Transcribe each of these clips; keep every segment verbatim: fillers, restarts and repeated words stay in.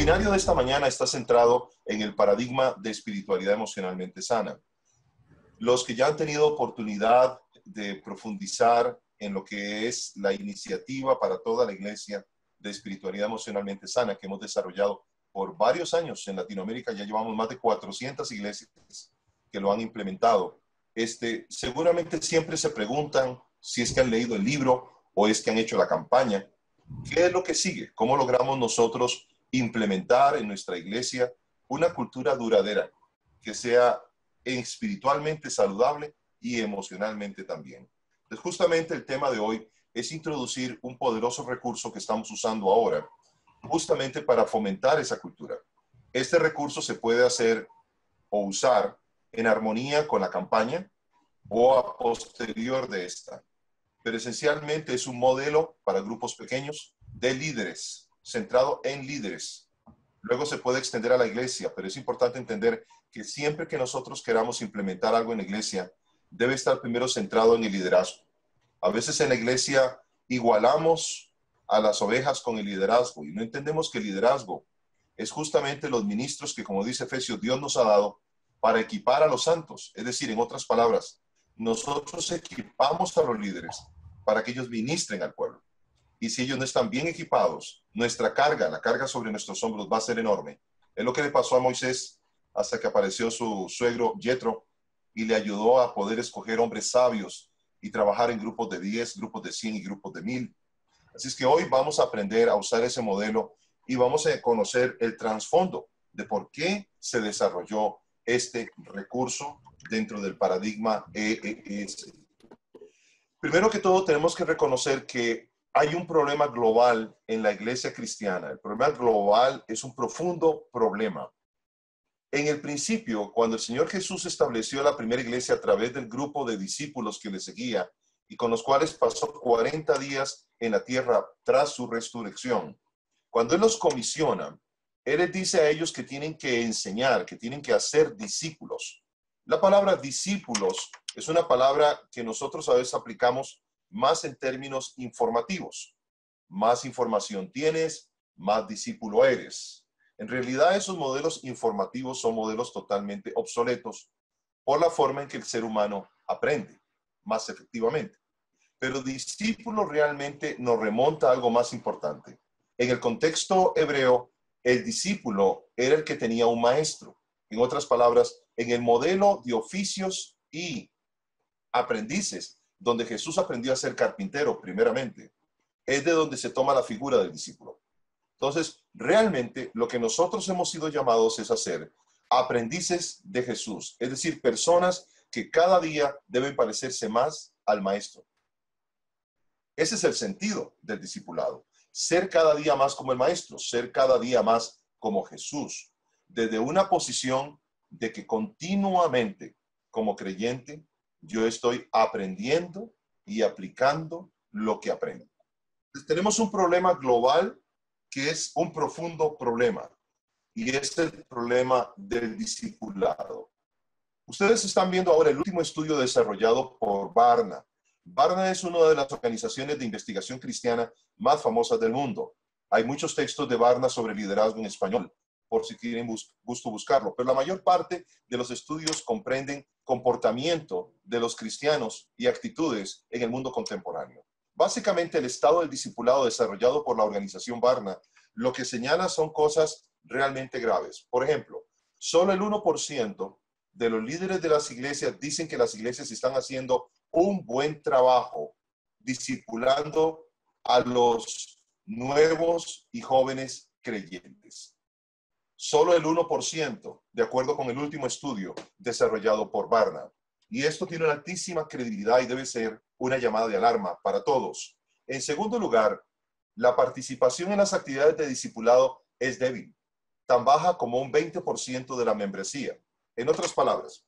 webinario de esta mañana está centrado en el paradigma de espiritualidad emocionalmente sana. Los que ya han tenido oportunidad de profundizar en lo que es la iniciativa para toda la iglesia de espiritualidad emocionalmente sana que hemos desarrollado por varios años en Latinoamérica, ya llevamos más de cuatrocientas iglesias que lo han implementado. Este, seguramente siempre se preguntan si es que han leído el libro o es que han hecho la campaña. ¿Qué es lo que sigue? ¿Cómo logramos nosotros implementar en nuestra iglesia una cultura duradera que sea espiritualmente saludable y emocionalmente también? Entonces, justamente el tema de hoy es introducir un poderoso recurso que estamos usando ahora, justamente para fomentar esa cultura. Este recurso se puede hacer o usar en armonía con la campaña o a posterior de esta. Pero esencialmente es un modelo para grupos pequeños de líderes, centrado en líderes. Luego se puede extender a la iglesia, pero es importante entender que siempre que nosotros queramos implementar algo en la iglesia, debe estar primero centrado en el liderazgo. A veces en la iglesia igualamos a las ovejas con el liderazgo y no entendemos que el liderazgo es justamente los ministros que, como dice Efesios, Dios nos ha dado para equipar a los santos. Es decir, en otras palabras, nosotros equipamos a los líderes para que ellos ministren al pueblo. Y si ellos no están bien equipados, nuestra carga, la carga sobre nuestros hombros va a ser enorme. Es lo que le pasó a Moisés hasta que apareció su suegro Yetro y le ayudó a poder escoger hombres sabios y trabajar en grupos de diez, grupos de cien y grupos de mil. Así es que hoy vamos a aprender a usar ese modelo y vamos a conocer el trasfondo de por qué se desarrolló este recurso dentro del paradigma E E S. Primero que todo, tenemos que reconocer que hay un problema global en la iglesia cristiana. El problema global es un profundo problema. En el principio, cuando el Señor Jesús estableció la primera iglesia a través del grupo de discípulos que le seguía y con los cuales pasó cuarenta días en la tierra tras su resurrección, cuando Él los comisiona, Él les dice a ellos que tienen que enseñar, que tienen que hacer discípulos. La palabra discípulos es una palabra que nosotros a veces aplicamos más en términos informativos. Más información tienes, más discípulo eres. En realidad, esos modelos informativos son modelos totalmente obsoletos por la forma en que el ser humano aprende más efectivamente. Pero discípulo realmente nos remonta a algo más importante. En el contexto hebreo, el discípulo era el que tenía un maestro. En otras palabras, en el modelo de oficios y aprendices, donde Jesús aprendió a ser carpintero primeramente, es de donde se toma la figura del discípulo. Entonces, realmente lo que nosotros hemos sido llamados es a ser aprendices de Jesús, es decir, personas que cada día deben parecerse más al maestro. Ese es el sentido del discipulado, ser cada día más como el maestro, ser cada día más como Jesús, desde una posición de que continuamente, como creyente, yo estoy aprendiendo y aplicando lo que aprendo. Entonces, tenemos un problema global que es un profundo problema, y es el problema del discipulado. Ustedes están viendo ahora el último estudio desarrollado por Barna. Barna es una de las organizaciones de investigación cristiana más famosas del mundo. Hay muchos textos de Barna sobre liderazgo en español, por si tienen bus- gusto buscarlo, pero la mayor parte de los estudios comprenden comportamiento de los cristianos y actitudes en el mundo contemporáneo. Básicamente, el estado del discipulado desarrollado por la organización Barna lo que señala son cosas realmente graves. Por ejemplo, solo el uno por ciento de los líderes de las iglesias dicen que las iglesias están haciendo un buen trabajo discipulando a los nuevos y jóvenes creyentes. Solo el uno por ciento, de acuerdo con el último estudio desarrollado por Barna. Y esto tiene una altísima credibilidad y debe ser una llamada de alarma para todos. En segundo lugar, la participación en las actividades de discipulado es débil, tan baja como un veinte por ciento de la membresía. En otras palabras,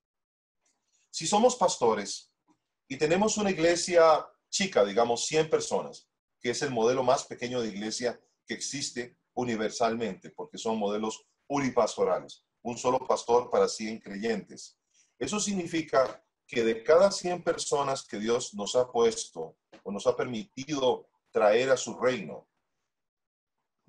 si somos pastores y tenemos una iglesia chica, digamos cien personas, que es el modelo más pequeño de iglesia que existe universalmente, porque son modelos unipastorales, un solo pastor para cien creyentes. Eso significa que de cada cien personas que Dios nos ha puesto o nos ha permitido traer a su reino,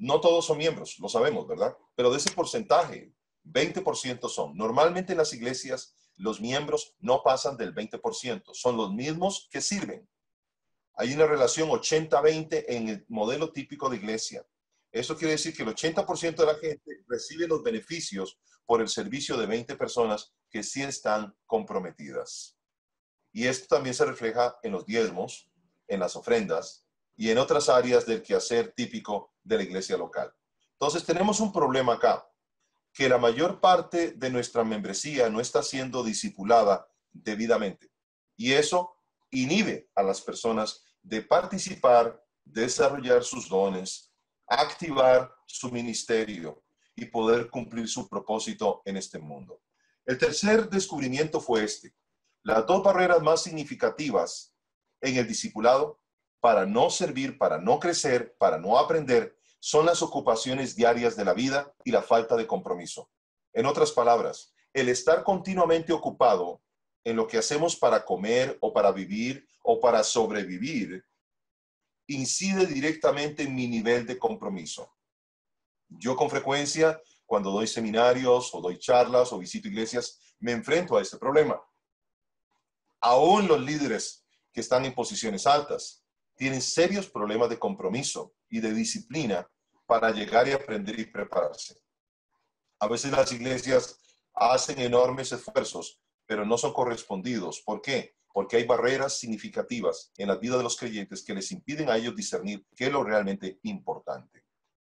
No todos son miembros, lo sabemos, ¿verdad? Pero de ese porcentaje, veinte por ciento son. Normalmente en las iglesias los miembros no pasan del veinte por ciento. Son los mismos que sirven. Hay una relación ochenta veinte en el modelo típico de iglesia. Eso quiere decir que el ochenta por ciento de la gente recibe los beneficios por el servicio de veinte personas que sí están comprometidas. Y esto también se refleja en los diezmos, en las ofrendas y en otras áreas del quehacer típico de la iglesia local. Entonces tenemos un problema acá, que la mayor parte de nuestra membresía no está siendo discipulada debidamente. Y eso inhibe a las personas de participar, desarrollar sus dones, activar su ministerio y poder cumplir su propósito en este mundo. El tercer descubrimiento fue este. Las dos barreras más significativas en el discipulado para no servir, para no crecer, para no aprender, son las ocupaciones diarias de la vida y la falta de compromiso. En otras palabras, el estar continuamente ocupado en lo que hacemos para comer o para vivir o para sobrevivir incide directamente en mi nivel de compromiso. Yo con frecuencia, cuando doy seminarios o doy charlas o visito iglesias, me enfrento a este problema. Aún los líderes que están en posiciones altas tienen serios problemas de compromiso y de disciplina para llegar y aprender y prepararse. A veces las iglesias hacen enormes esfuerzos, pero no son correspondidos. ¿Por qué? Porque hay barreras significativas en la vida de los creyentes que les impiden a ellos discernir qué es lo realmente importante.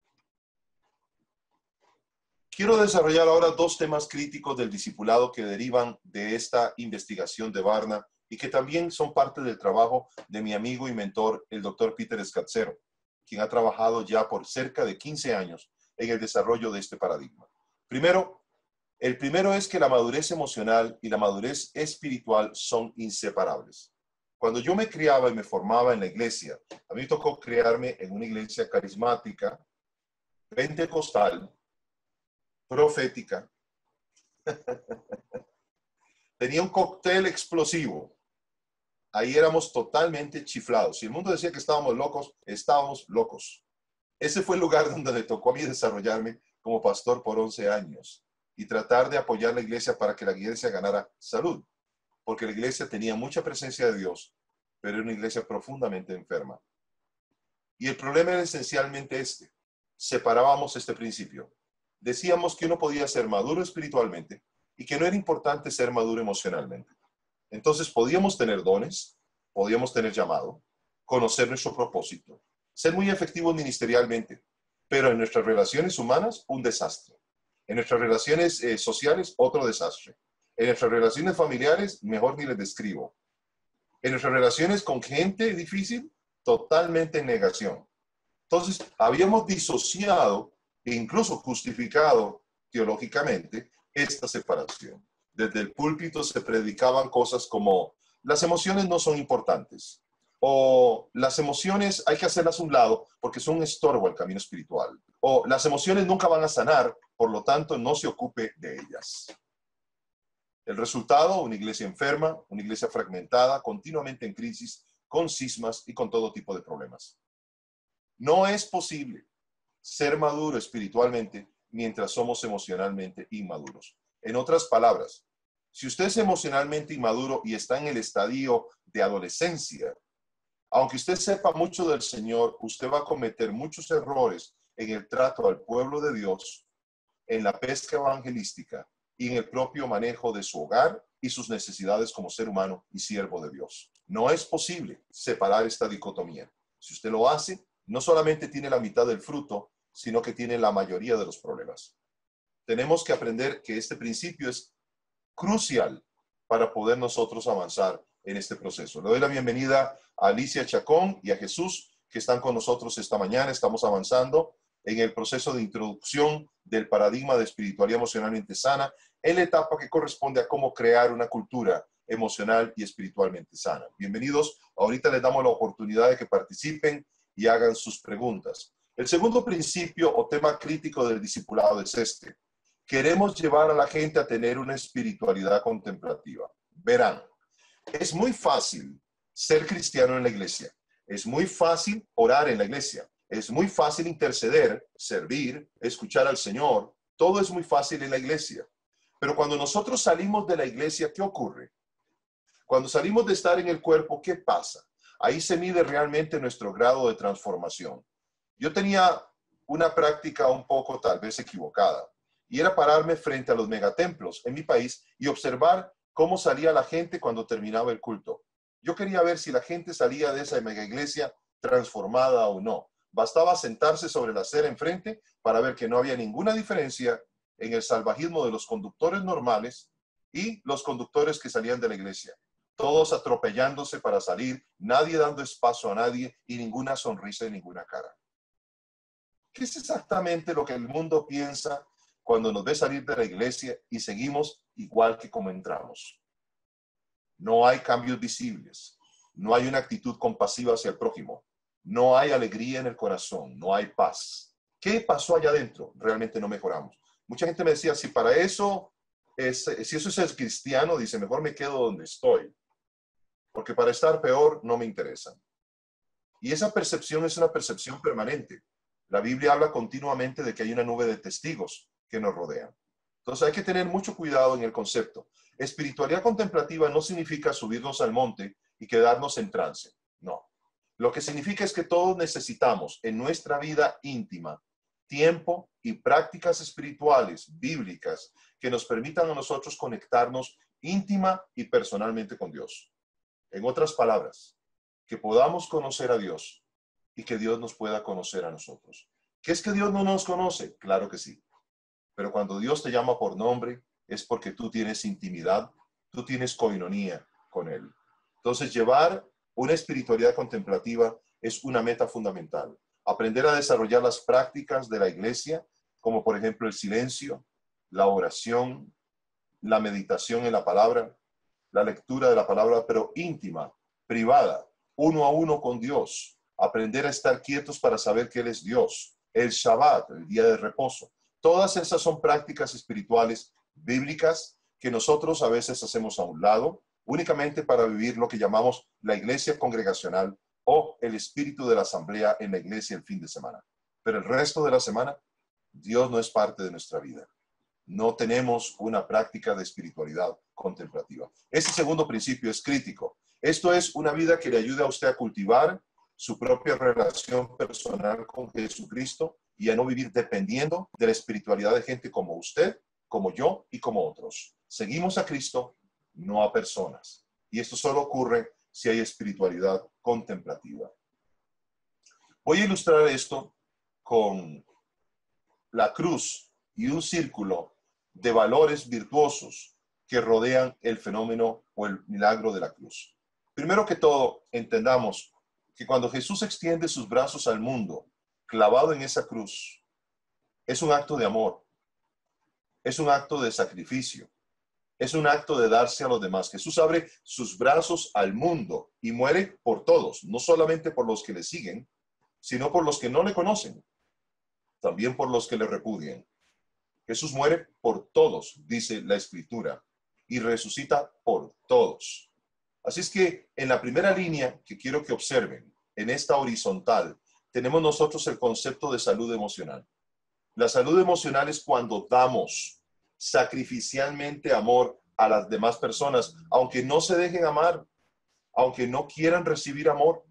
Quiero desarrollar ahora dos temas críticos del discipulado que derivan de esta investigación de Barna y que también son parte del trabajo de mi amigo y mentor, el doctor Peter Scazzero, quien ha trabajado ya por cerca de quince años en el desarrollo de este paradigma. Primero, el primero es que la madurez emocional y la madurez espiritual son inseparables. Cuando yo me criaba y me formaba en la iglesia, a mí me tocó criarme en una iglesia carismática, pentecostal, profética. Tenía un cóctel explosivo. Ahí éramos totalmente chiflados. Si el mundo decía que estábamos locos, estábamos locos. Ese fue el lugar donde me tocó a mí desarrollarme como pastor por once años y tratar de apoyar la iglesia para que la iglesia ganara salud. Porque la iglesia tenía mucha presencia de Dios, pero era una iglesia profundamente enferma. Y el problema era esencialmente este. Separábamos este principio. Decíamos que uno podía ser maduro espiritualmente y que no era importante ser maduro emocionalmente. Entonces podíamos tener dones, podíamos tener llamado, conocer nuestro propósito, ser muy efectivos ministerialmente, pero en nuestras relaciones humanas, un desastre. En nuestras relaciones eh, sociales, otro desastre. En nuestras relaciones familiares, mejor ni les describo. En nuestras relaciones con gente difícil, totalmente en negación. Entonces, habíamos disociado e incluso justificado teológicamente esta separación. Desde el púlpito se predicaban cosas como las emociones no son importantes o las emociones hay que hacerlas a un lado porque son un estorbo al camino espiritual o las emociones nunca van a sanar, por lo tanto no se ocupe de ellas. El resultado, una iglesia enferma, una iglesia fragmentada, continuamente en crisis, con cismas y con todo tipo de problemas. No es posible ser maduro espiritualmente mientras somos emocionalmente inmaduros. En otras palabras, si usted es emocionalmente inmaduro y está en el estadio de adolescencia, aunque usted sepa mucho del Señor, usted va a cometer muchos errores en el trato al pueblo de Dios, en la pesca evangelística y en el propio manejo de su hogar y sus necesidades como ser humano y siervo de Dios. No es posible separar esta dicotomía. Si usted lo hace, no solamente tiene la mitad del fruto, sino que tiene la mayoría de los problemas. Tenemos que aprender que este principio es crucial para poder nosotros avanzar en este proceso. Le doy la bienvenida a Alicia Chacón y a Jesús, que están con nosotros esta mañana. Estamos avanzando en el proceso de introducción del paradigma de espiritualidad emocionalmente sana, en la etapa que corresponde a cómo crear una cultura emocional y espiritualmente sana. Bienvenidos. Ahorita les damos la oportunidad de que participen y hagan sus preguntas. El segundo principio o tema crítico del discipulado es este. Queremos llevar a la gente a tener una espiritualidad contemplativa. Verán, es muy fácil ser cristiano en la iglesia. Es muy fácil orar en la iglesia. Es muy fácil interceder, servir, escuchar al Señor. Todo es muy fácil en la iglesia. Pero cuando nosotros salimos de la iglesia, ¿qué ocurre? Cuando salimos de estar en el cuerpo, ¿qué pasa? Ahí se mide realmente nuestro grado de transformación. Yo tenía una práctica un poco tal vez equivocada, y era pararme frente a los megatemplos en mi país y observar cómo salía la gente cuando terminaba el culto. Yo quería ver si la gente salía de esa mega iglesia transformada o no. Bastaba sentarse sobre la acera enfrente para ver que no había ninguna diferencia en el salvajismo de los conductores normales y los conductores que salían de la iglesia. Todos atropellándose para salir, nadie dando espacio a nadie y ninguna sonrisa en ninguna cara. ¿Qué es exactamente lo que el mundo piensa cuando nos ve salir de la iglesia y seguimos igual que como entramos? No hay cambios visibles, no hay una actitud compasiva hacia el prójimo, no hay alegría en el corazón, no hay paz. ¿Qué pasó allá adentro? Realmente no mejoramos. Mucha gente me decía, si para eso, es, si eso es el cristiano, dice, mejor me quedo donde estoy, porque para estar peor no me interesa. Y esa percepción es una percepción permanente. La Biblia habla continuamente de que hay una nube de testigos que nos rodean. Entonces hay que tener mucho cuidado en el concepto. Espiritualidad contemplativa no significa subirnos al monte y quedarnos en trance. No. Lo que significa es que todos necesitamos en nuestra vida íntima tiempo y prácticas espirituales, bíblicas, que nos permitan a nosotros conectarnos íntima y personalmente con Dios. En otras palabras, que podamos conocer a Dios y que Dios nos pueda conocer a nosotros. ¿Qué es que Dios no nos conoce? Claro que sí. Pero cuando Dios te llama por nombre, es porque tú tienes intimidad, tú tienes coinonía con Él. Entonces, llevar una espiritualidad contemplativa es una meta fundamental. Aprender a desarrollar las prácticas de la iglesia, como por ejemplo el silencio, la oración, la meditación en la palabra, la lectura de la palabra, pero íntima, privada, uno a uno con Dios. Aprender a estar quietos para saber que Él es Dios. El Shabbat, el día de reposo. Todas esas son prácticas espirituales bíblicas que nosotros a veces hacemos a un lado, únicamente para vivir lo que llamamos la iglesia congregacional o el espíritu de la asamblea en la iglesia el fin de semana. Pero el resto de la semana, Dios no es parte de nuestra vida. No tenemos una práctica de espiritualidad contemplativa. Este segundo principio es crítico. Esto es una vida que le ayude a usted a cultivar su propia relación personal con Jesucristo y a no vivir dependiendo de la espiritualidad de gente como usted, como yo y como otros. Seguimos a Cristo, no a personas. Y esto solo ocurre si hay espiritualidad contemplativa. Voy a ilustrar esto con la cruz y un círculo de valores virtuosos que rodean el fenómeno o el milagro de la cruz. Primero que todo, entendamos que cuando Jesús extiende sus brazos al mundo, clavado en esa cruz, es un acto de amor, es un acto de sacrificio, es un acto de darse a los demás. Jesús abre sus brazos al mundo y muere por todos, no solamente por los que le siguen, sino por los que no le conocen, también por los que le repudian. Jesús muere por todos, dice la Escritura, y resucita por todos. Así es que en la primera línea que quiero que observen, en esta horizontal, tenemos nosotros el concepto de salud emocional. La salud emocional es cuando damos sacrificialmente amor a las demás personas, aunque no se dejen amar, aunque no quieran recibir amor.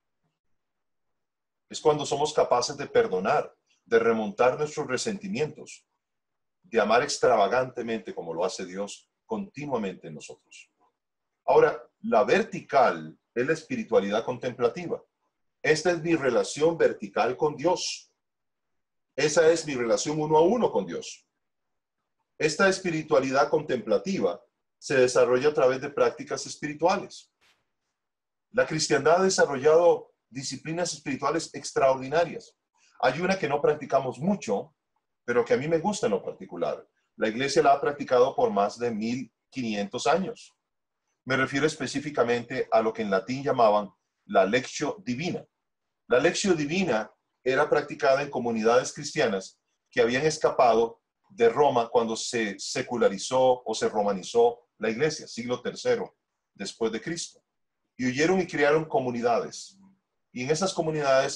Es cuando somos capaces de perdonar, de remontar nuestros resentimientos, de amar extravagantemente como lo hace Dios continuamente en nosotros. Ahora, la vertical es la espiritualidad contemplativa. Esta es mi relación vertical con Dios. Esa es mi relación uno a uno con Dios. Esta espiritualidad contemplativa se desarrolla a través de prácticas espirituales. La cristiandad ha desarrollado disciplinas espirituales extraordinarias. Hay una que no practicamos mucho, pero que a mí me gusta en lo particular. La iglesia la ha practicado por más de mil quinientos años. Me refiero específicamente a lo que en latín llamaban la lectio divina. La lectio divina era practicada en comunidades cristianas que habían escapado de Roma cuando se secularizó o se romanizó la iglesia, siglo tercero después de Cristo. Y huyeron y crearon comunidades. Y en esas comunidades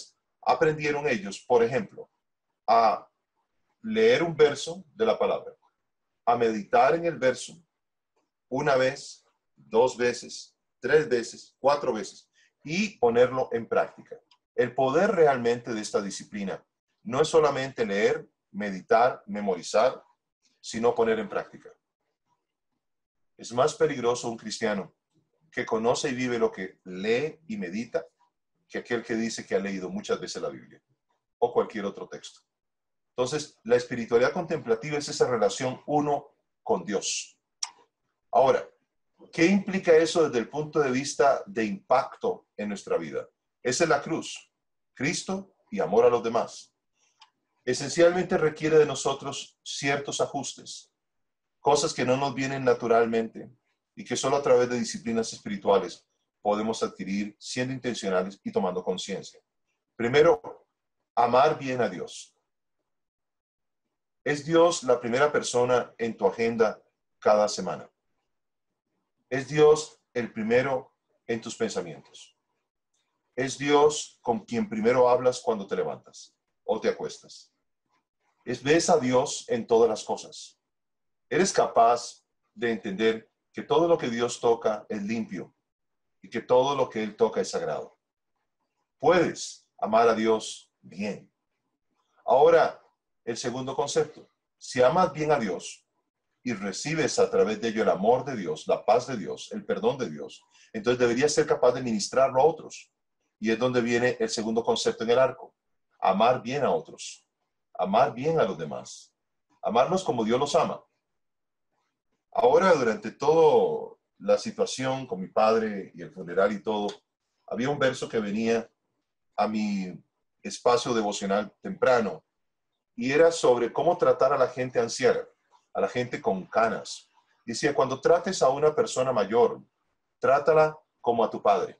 aprendieron ellos, por ejemplo, a leer un verso de la palabra, a meditar en el verso una vez, dos veces, tres veces, cuatro veces y ponerlo en práctica. El poder realmente de esta disciplina no es solamente leer, meditar, memorizar, sino poner en práctica. Es más peligroso un cristiano que conoce y vive lo que lee y medita que aquel que dice que ha leído muchas veces la Biblia o cualquier otro texto. Entonces, la espiritualidad contemplativa es esa relación uno con Dios. Ahora, ¿qué implica eso desde el punto de vista de impacto en nuestra vida? Esa es la cruz, Cristo y amor a los demás. Esencialmente requiere de nosotros ciertos ajustes, cosas que no nos vienen naturalmente y que solo a través de disciplinas espirituales podemos adquirir siendo intencionales y tomando conciencia. Primero, amar bien a Dios. ¿Es Dios la primera persona en tu agenda cada semana? ¿Es Dios el primero en tus pensamientos? ¿Es Dios con quien primero hablas cuando te levantas o te acuestas? ¿Es, ves a Dios en todas las cosas? ¿Eres capaz de entender que todo lo que Dios toca es limpio y que todo lo que Él toca es sagrado? Puedes amar a Dios bien. Ahora, el segundo concepto. Si amas bien a Dios y recibes a través de ello el amor de Dios, la paz de Dios, el perdón de Dios, entonces deberías ser capaz de ministrarlo a otros. Y es donde viene el segundo concepto en el arco. Amar bien a otros. Amar bien a los demás. Amarlos como Dios los ama. Ahora, durante toda la situación con mi padre y el funeral y todo, había un verso que venía a mi espacio devocional temprano y era sobre cómo tratar a la gente anciana, a la gente con canas. Decía, cuando trates a una persona mayor, trátala como a tu padre.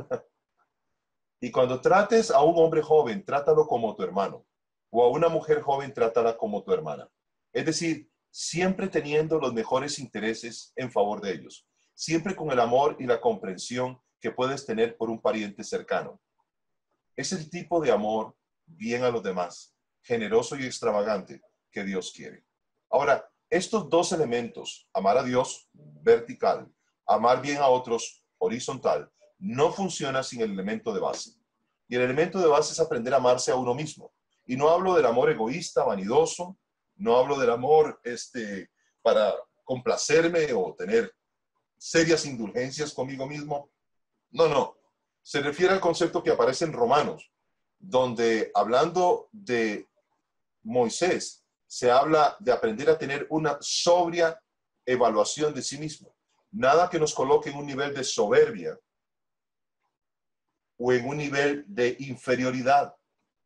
Y cuando trates a un hombre joven, trátalo como tu hermano. O a una mujer joven, trátala como tu hermana. Es decir, siempre teniendo los mejores intereses en favor de ellos. Siempre con el amor y la comprensión que puedes tener por un pariente cercano. Es el tipo de amor bien a los demás, generoso y extravagante que Dios quiere. Ahora, estos dos elementos, amar a Dios vertical, amar bien a otros horizontal, no funciona sin el elemento de base. Y el elemento de base es aprender a amarse a uno mismo. Y no hablo del amor egoísta, vanidoso, no hablo del amor este, para complacerme o tener serias indulgencias conmigo mismo. No, no. Se refiere al concepto que aparece en Romanos, donde hablando de Moisés, se habla de aprender a tener una sobria evaluación de sí mismo. Nada que nos coloque en un nivel de soberbia o en un nivel de inferioridad.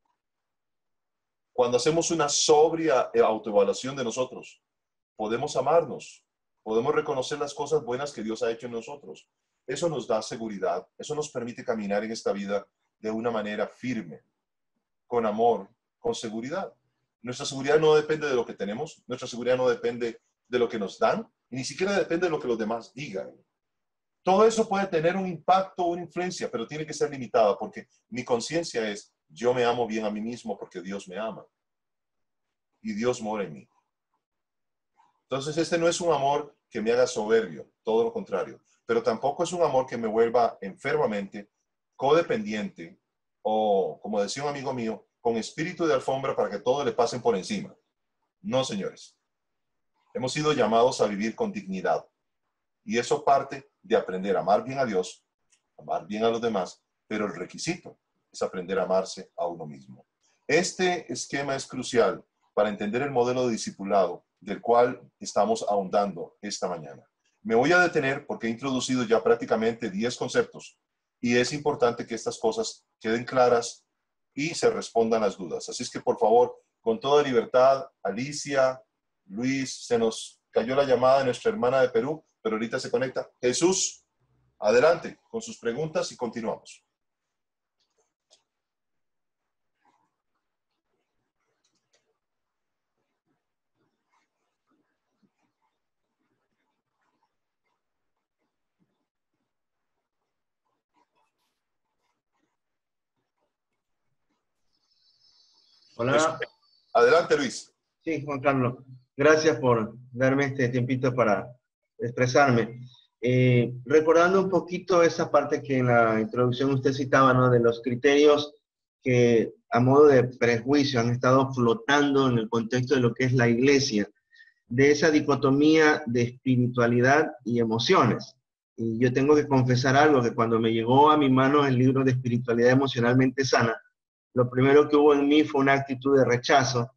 Cuando hacemos una sobria autoevaluación de nosotros, podemos amarnos, podemos reconocer las cosas buenas que Dios ha hecho en nosotros. Eso nos da seguridad, eso nos permite caminar en esta vida de una manera firme, con amor, con seguridad. Nuestra seguridad no depende de lo que tenemos, nuestra seguridad no depende de lo que nos dan, y ni siquiera depende de lo que los demás digan. Todo eso puede tener un impacto, una influencia, pero tiene que ser limitada porque mi conciencia es, yo me amo bien a mí mismo porque Dios me ama. Y Dios mora en mí. Entonces, este no es un amor que me haga soberbio, todo lo contrario. Pero tampoco es un amor que me vuelva enfermamente, codependiente o, como decía un amigo mío, con espíritu de alfombra para que todo le pasen por encima. No, señores. Hemos sido llamados a vivir con dignidad. Y eso parte de aprender a amar bien a Dios, amar bien a los demás, pero el requisito es aprender a amarse a uno mismo. Este esquema es crucial para entender el modelo de discipulado del cual estamos ahondando esta mañana. Me voy a detener porque he introducido ya prácticamente diez conceptos y es importante que estas cosas queden claras y se respondan las dudas. Así es que, por favor, con toda libertad, Alicia, Luis, se nos cayó la llamada de nuestra hermana de Perú, pero ahorita se conecta. Jesús, adelante con sus preguntas y continuamos. Hola. Adelante, Luis. Sí, Juan Carlos. Gracias por darme este tiempito para expresarme. Eh, recordando un poquito esa parte que en la introducción usted citaba, ¿no? De los criterios que a modo de prejuicio han estado flotando en el contexto de lo que es la iglesia, de esa dicotomía de espiritualidad y emociones. Y yo tengo que confesar algo, que cuando me llegó a mi mano el libro de Espiritualidad Emocionalmente Sana, lo primero que hubo en mí fue una actitud de rechazo,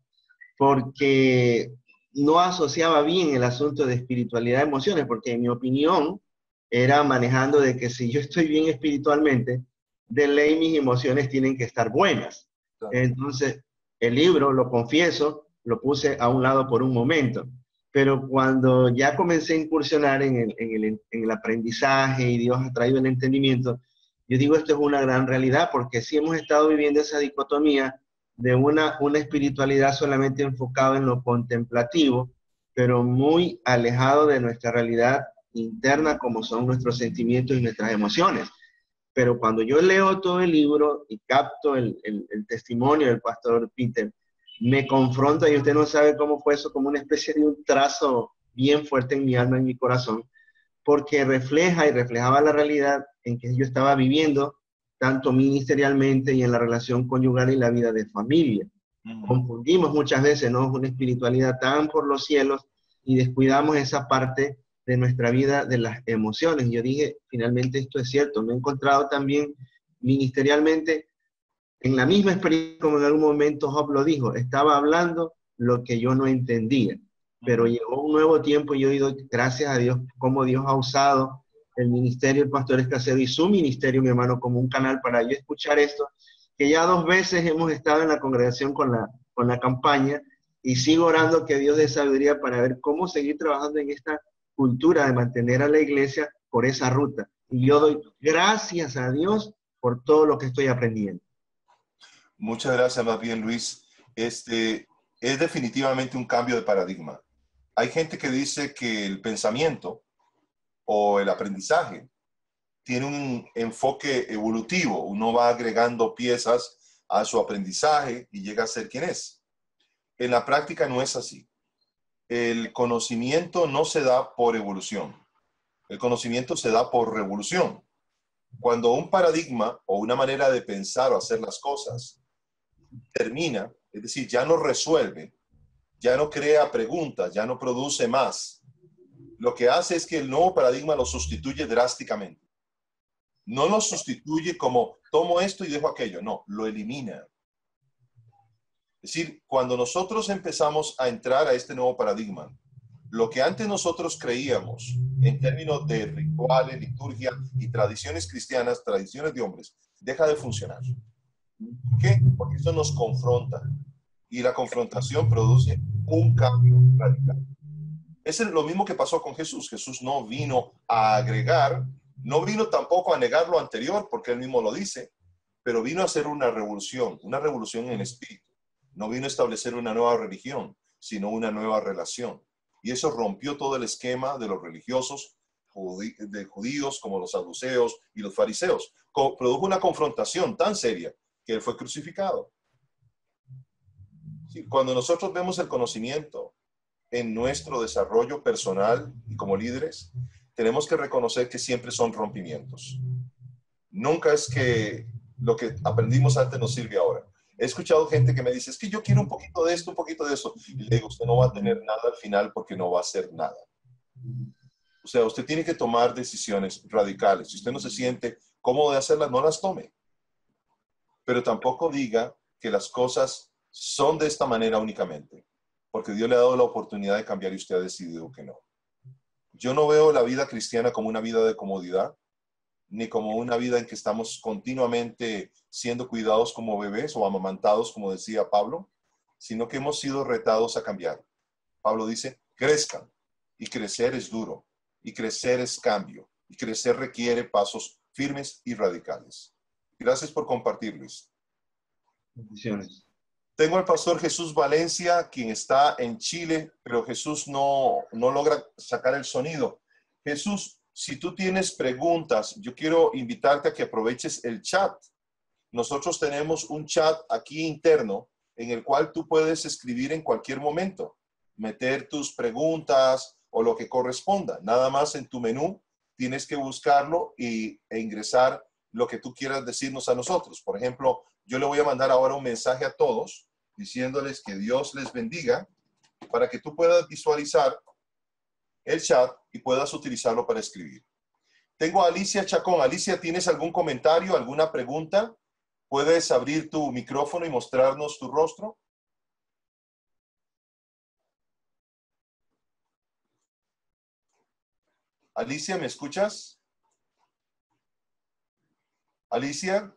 porque no asociaba bien el asunto de espiritualidad y emociones, porque en mi opinión era manejando de que si yo estoy bien espiritualmente, de ley mis emociones tienen que estar buenas. Entonces, el libro, lo confieso, lo puse a un lado por un momento, pero cuando ya comencé a incursionar en el, en el, en el aprendizaje y Dios ha traído el entendimiento, yo digo, esto es una gran realidad, porque sí hemos estado viviendo esa dicotomía de una, una espiritualidad solamente enfocada en lo contemplativo, pero muy alejado de nuestra realidad interna, como son nuestros sentimientos y nuestras emociones. Pero cuando yo leo todo el libro y capto el, el, el testimonio del pastor Peter, me confronta, y usted no sabe cómo fue eso, como una especie de un trazo bien fuerte en mi alma, en mi corazón, porque refleja y reflejaba la realidad en que yo estaba viviendo, tanto ministerialmente y en la relación conyugal y la vida de familia. Uh-huh. Confundimos muchas veces, ¿no? Una espiritualidad tan por los cielos y descuidamos esa parte de nuestra vida de las emociones. Yo dije, finalmente esto es cierto. Me he encontrado también ministerialmente en la misma experiencia como en algún momento Job lo dijo, estaba hablando lo que yo no entendía. Pero llegó un nuevo tiempo y yo he oído, gracias a Dios, cómo Dios ha usado el ministerio del pastor Escacero y su ministerio, mi hermano, como un canal para yo escuchar esto, que ya dos veces hemos estado en la congregación con la, con la campaña y sigo orando que Dios dé sabiduría para ver cómo seguir trabajando en esta cultura de mantener a la iglesia por esa ruta. Y yo doy gracias a Dios por todo lo que estoy aprendiendo. Muchas gracias, más bien, Luis. Este es definitivamente un cambio de paradigma. Hay gente que dice que el pensamiento o el aprendizaje tiene un enfoque evolutivo. Uno va agregando piezas a su aprendizaje y llega a ser quien es. En la práctica no es así. El conocimiento no se da por evolución. El conocimiento se da por revolución. Cuando un paradigma o una manera de pensar o hacer las cosas termina, es decir, ya no resuelve, ya no crea preguntas, ya no produce más, lo que hace es que el nuevo paradigma lo sustituye drásticamente. No lo sustituye como tomo esto y dejo aquello, no, lo elimina. Es decir, cuando nosotros empezamos a entrar a este nuevo paradigma, lo que antes nosotros creíamos en términos de rituales, liturgia y tradiciones cristianas, tradiciones de hombres, deja de funcionar. ¿Por qué? Porque eso nos confronta y la confrontación produce un cambio radical. Es lo mismo que pasó con Jesús. Jesús no vino a agregar, no vino tampoco a negar lo anterior, porque él mismo lo dice, pero vino a hacer una revolución, una revolución en el espíritu. No vino a establecer una nueva religión, sino una nueva relación. Y eso rompió todo el esquema de los religiosos, de judíos como los saduceos y los fariseos. Produjo una confrontación tan seria que él fue crucificado. Cuando nosotros vemos el conocimiento en nuestro desarrollo personal y como líderes, tenemos que reconocer que siempre son rompimientos. Nunca es que lo que aprendimos antes nos sirve ahora. He escuchado gente que me dice, es que yo quiero un poquito de esto, un poquito de eso. Y le digo, usted no va a tener nada al final porque no va a hacer nada. O sea, usted tiene que tomar decisiones radicales. Si usted no se siente cómodo de hacerlas, no las tome. Pero tampoco diga que las cosas son de esta manera únicamente, porque Dios le ha dado la oportunidad de cambiar y usted ha decidido que no. Yo no veo la vida cristiana como una vida de comodidad, ni como una vida en que estamos continuamente siendo cuidados como bebés o amamantados, como decía Pablo, sino que hemos sido retados a cambiar. Pablo dice, crezcan, y crecer es duro, y crecer es cambio, y crecer requiere pasos firmes y radicales. Gracias por compartir, Luis. Bendiciones. Tengo al pastor Jesús Valencia, quien está en Chile, pero Jesús no, no logra sacar el sonido. Jesús, si tú tienes preguntas, yo quiero invitarte a que aproveches el chat. Nosotros tenemos un chat aquí interno en el cual tú puedes escribir en cualquier momento, meter tus preguntas o lo que corresponda. Nada más en tu menú tienes que buscarlo y, e ingresar lo que tú quieras decirnos a nosotros. Por ejemplo, yo le voy a mandar ahora un mensaje a todos diciéndoles que Dios les bendiga para que tú puedas visualizar el chat y puedas utilizarlo para escribir. Tengo a Alicia Chacón. Alicia, ¿tienes algún comentario, alguna pregunta? ¿Puedes abrir tu micrófono y mostrarnos tu rostro? Alicia, ¿me escuchas? Alicia.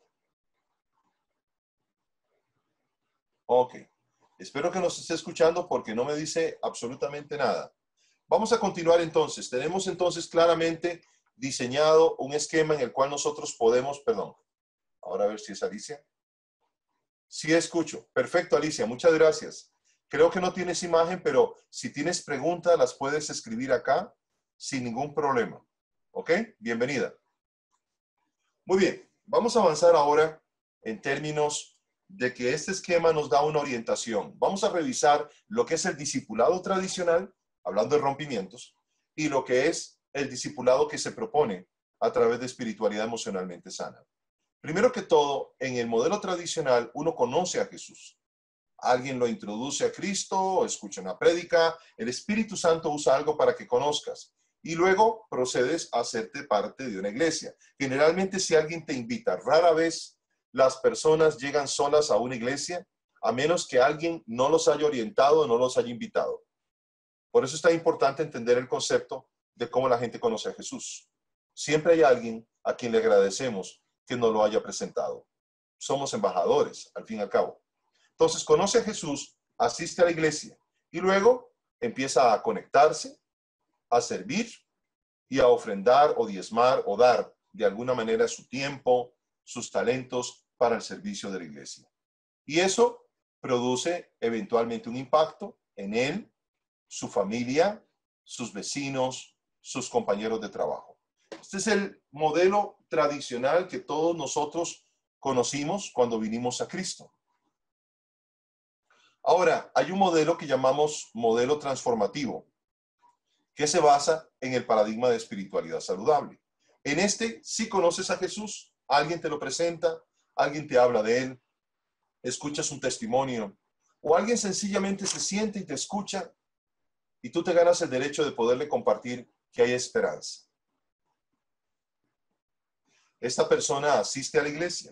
Ok. Espero que nos esté escuchando porque no me dice absolutamente nada. Vamos a continuar entonces. Tenemos entonces claramente diseñado un esquema en el cual nosotros podemos, perdón, ahora a ver si es Alicia. Sí escucho. Perfecto, Alicia. Muchas gracias. Creo que no tienes imagen, pero si tienes preguntas las puedes escribir acá sin ningún problema. ¿Ok? Bienvenida. Muy bien. Vamos a avanzar ahora en términos de que este esquema nos da una orientación. Vamos a revisar lo que es el discipulado tradicional, hablando de rompimientos, y lo que es el discipulado que se propone a través de espiritualidad emocionalmente sana. Primero que todo, en el modelo tradicional, uno conoce a Jesús. Alguien lo introduce a Cristo, escucha una prédica, el Espíritu Santo usa algo para que conozcas. Y luego procedes a hacerte parte de una iglesia. Generalmente, si alguien te invita, rara vez las personas llegan solas a una iglesia, a menos que alguien no los haya orientado o no los haya invitado. Por eso es tan importante entender el concepto de cómo la gente conoce a Jesús. Siempre hay alguien a quien le agradecemos que nos lo haya presentado. Somos embajadores, al fin y al cabo. Entonces, conoce a Jesús, asiste a la iglesia y luego empieza a conectarse, a servir y a ofrendar o diezmar o dar de alguna manera su tiempo, sus talentos para el servicio de la iglesia. Y eso produce eventualmente un impacto en él, su familia, sus vecinos, sus compañeros de trabajo. Este es el modelo tradicional que todos nosotros conocimos cuando vinimos a Cristo. Ahora, hay un modelo que llamamos modelo transformativo, que se basa en el paradigma de espiritualidad saludable. En este, si conoces a Jesús, alguien te lo presenta, alguien te habla de él, escuchas un testimonio, o alguien sencillamente se siente y te escucha, y tú te ganas el derecho de poderle compartir que hay esperanza. Esta persona asiste a la iglesia,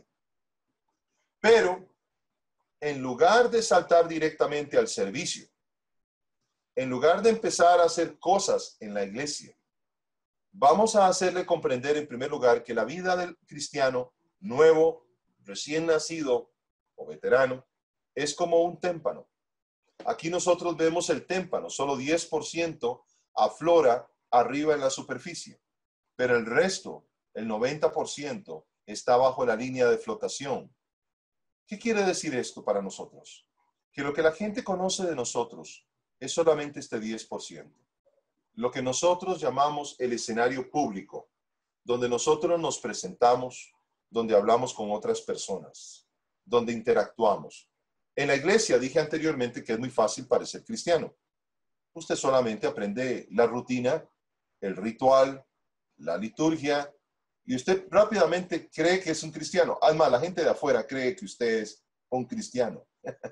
pero en lugar de saltar directamente al servicio, en lugar de empezar a hacer cosas en la iglesia, vamos a hacerle comprender en primer lugar que la vida del cristiano nuevo, recién nacido o veterano, es como un témpano. Aquí nosotros vemos el témpano, solo diez por ciento aflora arriba en la superficie, pero el resto, el noventa por ciento, está bajo la línea de flotación. ¿Qué quiere decir esto para nosotros? Que lo que la gente conoce de nosotros es solamente este diez por ciento. Lo que nosotros llamamos el escenario público, donde nosotros nos presentamos, donde hablamos con otras personas, donde interactuamos. En la iglesia dije anteriormente que es muy fácil parecer cristiano. Usted solamente aprende la rutina, el ritual, la liturgia, y usted rápidamente cree que es un cristiano. Además, la gente de afuera cree que usted es un cristiano.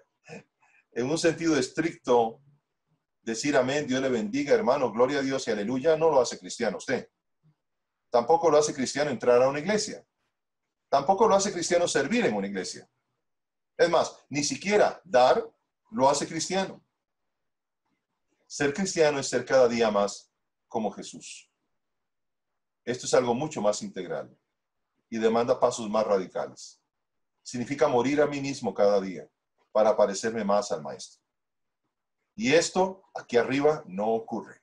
En un sentido estricto, decir amén, Dios le bendiga, hermano, gloria a Dios y aleluya, no lo hace cristiano usted. Tampoco lo hace cristiano entrar a una iglesia. Tampoco lo hace cristiano servir en una iglesia. Es más, ni siquiera dar lo hace cristiano. Ser cristiano es ser cada día más como Jesús. Esto es algo mucho más integral y demanda pasos más radicales. Significa morir a mí mismo cada día para parecerme más al Maestro. Y esto aquí arriba no ocurre.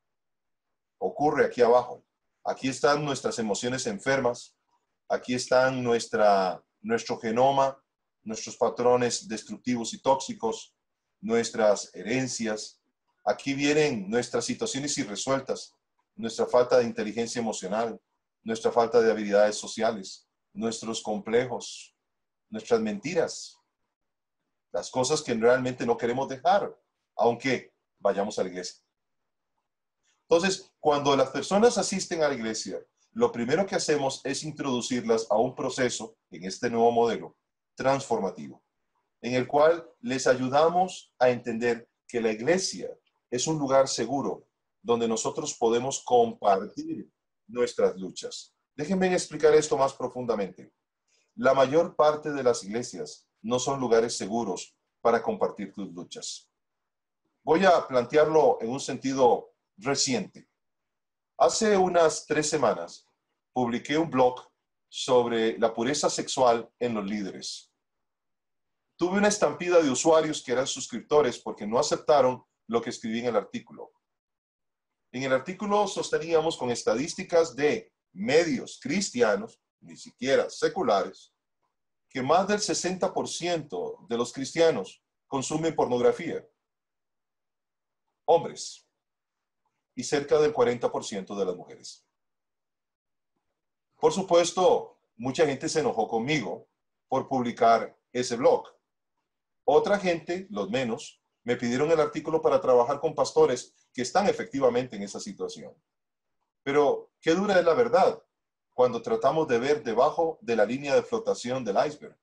Ocurre aquí abajo. Aquí están nuestras emociones enfermas. Aquí están nuestra, nuestro genoma, nuestros patrones destructivos y tóxicos, nuestras herencias. Aquí vienen nuestras situaciones irresueltas, nuestra falta de inteligencia emocional, nuestra falta de habilidades sociales, nuestros complejos, nuestras mentiras. las cosas que realmente no queremos dejar, aunque vayamos a la iglesia. Entonces, cuando las personas asisten a la iglesia, lo primero que hacemos es introducirlas a un proceso, en este nuevo modelo, transformativo, en el cual les ayudamos a entender que la iglesia es un lugar seguro donde nosotros podemos compartir nuestras luchas. Déjenme explicar esto más profundamente. La mayor parte de las iglesias no son lugares seguros para compartir tus luchas. Voy a plantearlo en un sentido reciente. Hace unas tres semanas publiqué un blog sobre la pureza sexual en los líderes. Tuve una estampida de usuarios que eran suscriptores porque no aceptaron lo que escribí en el artículo. En el artículo sosteníamos con estadísticas de medios cristianos, ni siquiera seculares, que más del sesenta por ciento de los cristianos consumen pornografía. Hombres. Y cerca del cuarenta por ciento de las mujeres. Por supuesto, mucha gente se enojó conmigo por publicar ese blog. Otra gente, los menos, me pidieron el artículo para trabajar con pastores que están efectivamente en esa situación. Pero, ¿qué dura es la verdad cuando tratamos de ver debajo de la línea de flotación del iceberg?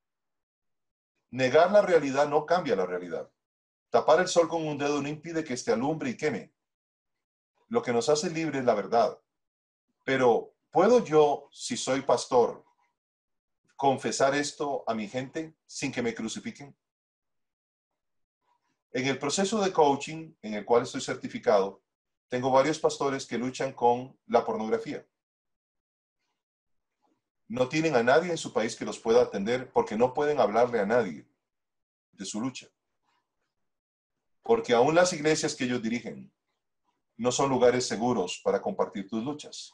Negar la realidad no cambia la realidad. Tapar el sol con un dedo no impide que este alumbre y queme. Lo que nos hace libres es la verdad. Pero, ¿puedo yo, si soy pastor, confesar esto a mi gente sin que me crucifiquen? En el proceso de coaching, en el cual estoy certificado, tengo varios pastores que luchan con la pornografía. No tienen a nadie en su país que los pueda atender porque no pueden hablarle a nadie de su lucha. Porque aún las iglesias que ellos dirigen no son lugares seguros para compartir tus luchas.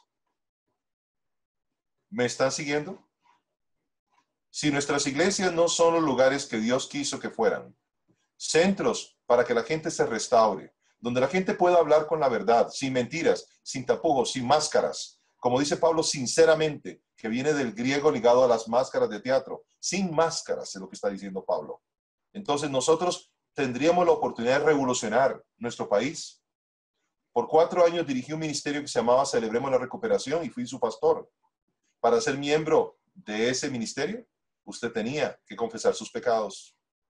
¿Me están siguiendo? Si nuestras iglesias no son los lugares que Dios quiso que fueran, centros para que la gente se restaure, donde la gente pueda hablar con la verdad, sin mentiras, sin tapujos, sin máscaras, como dice Pablo, sinceramente, que viene del griego ligado a las máscaras de teatro, sin máscaras es lo que está diciendo Pablo. Entonces nosotros tendríamos la oportunidad de revolucionar nuestro país. Por cuatro años dirigí un ministerio que se llamaba Celebremos la Recuperación y fui su pastor. Para ser miembro de ese ministerio, usted tenía que confesar sus pecados.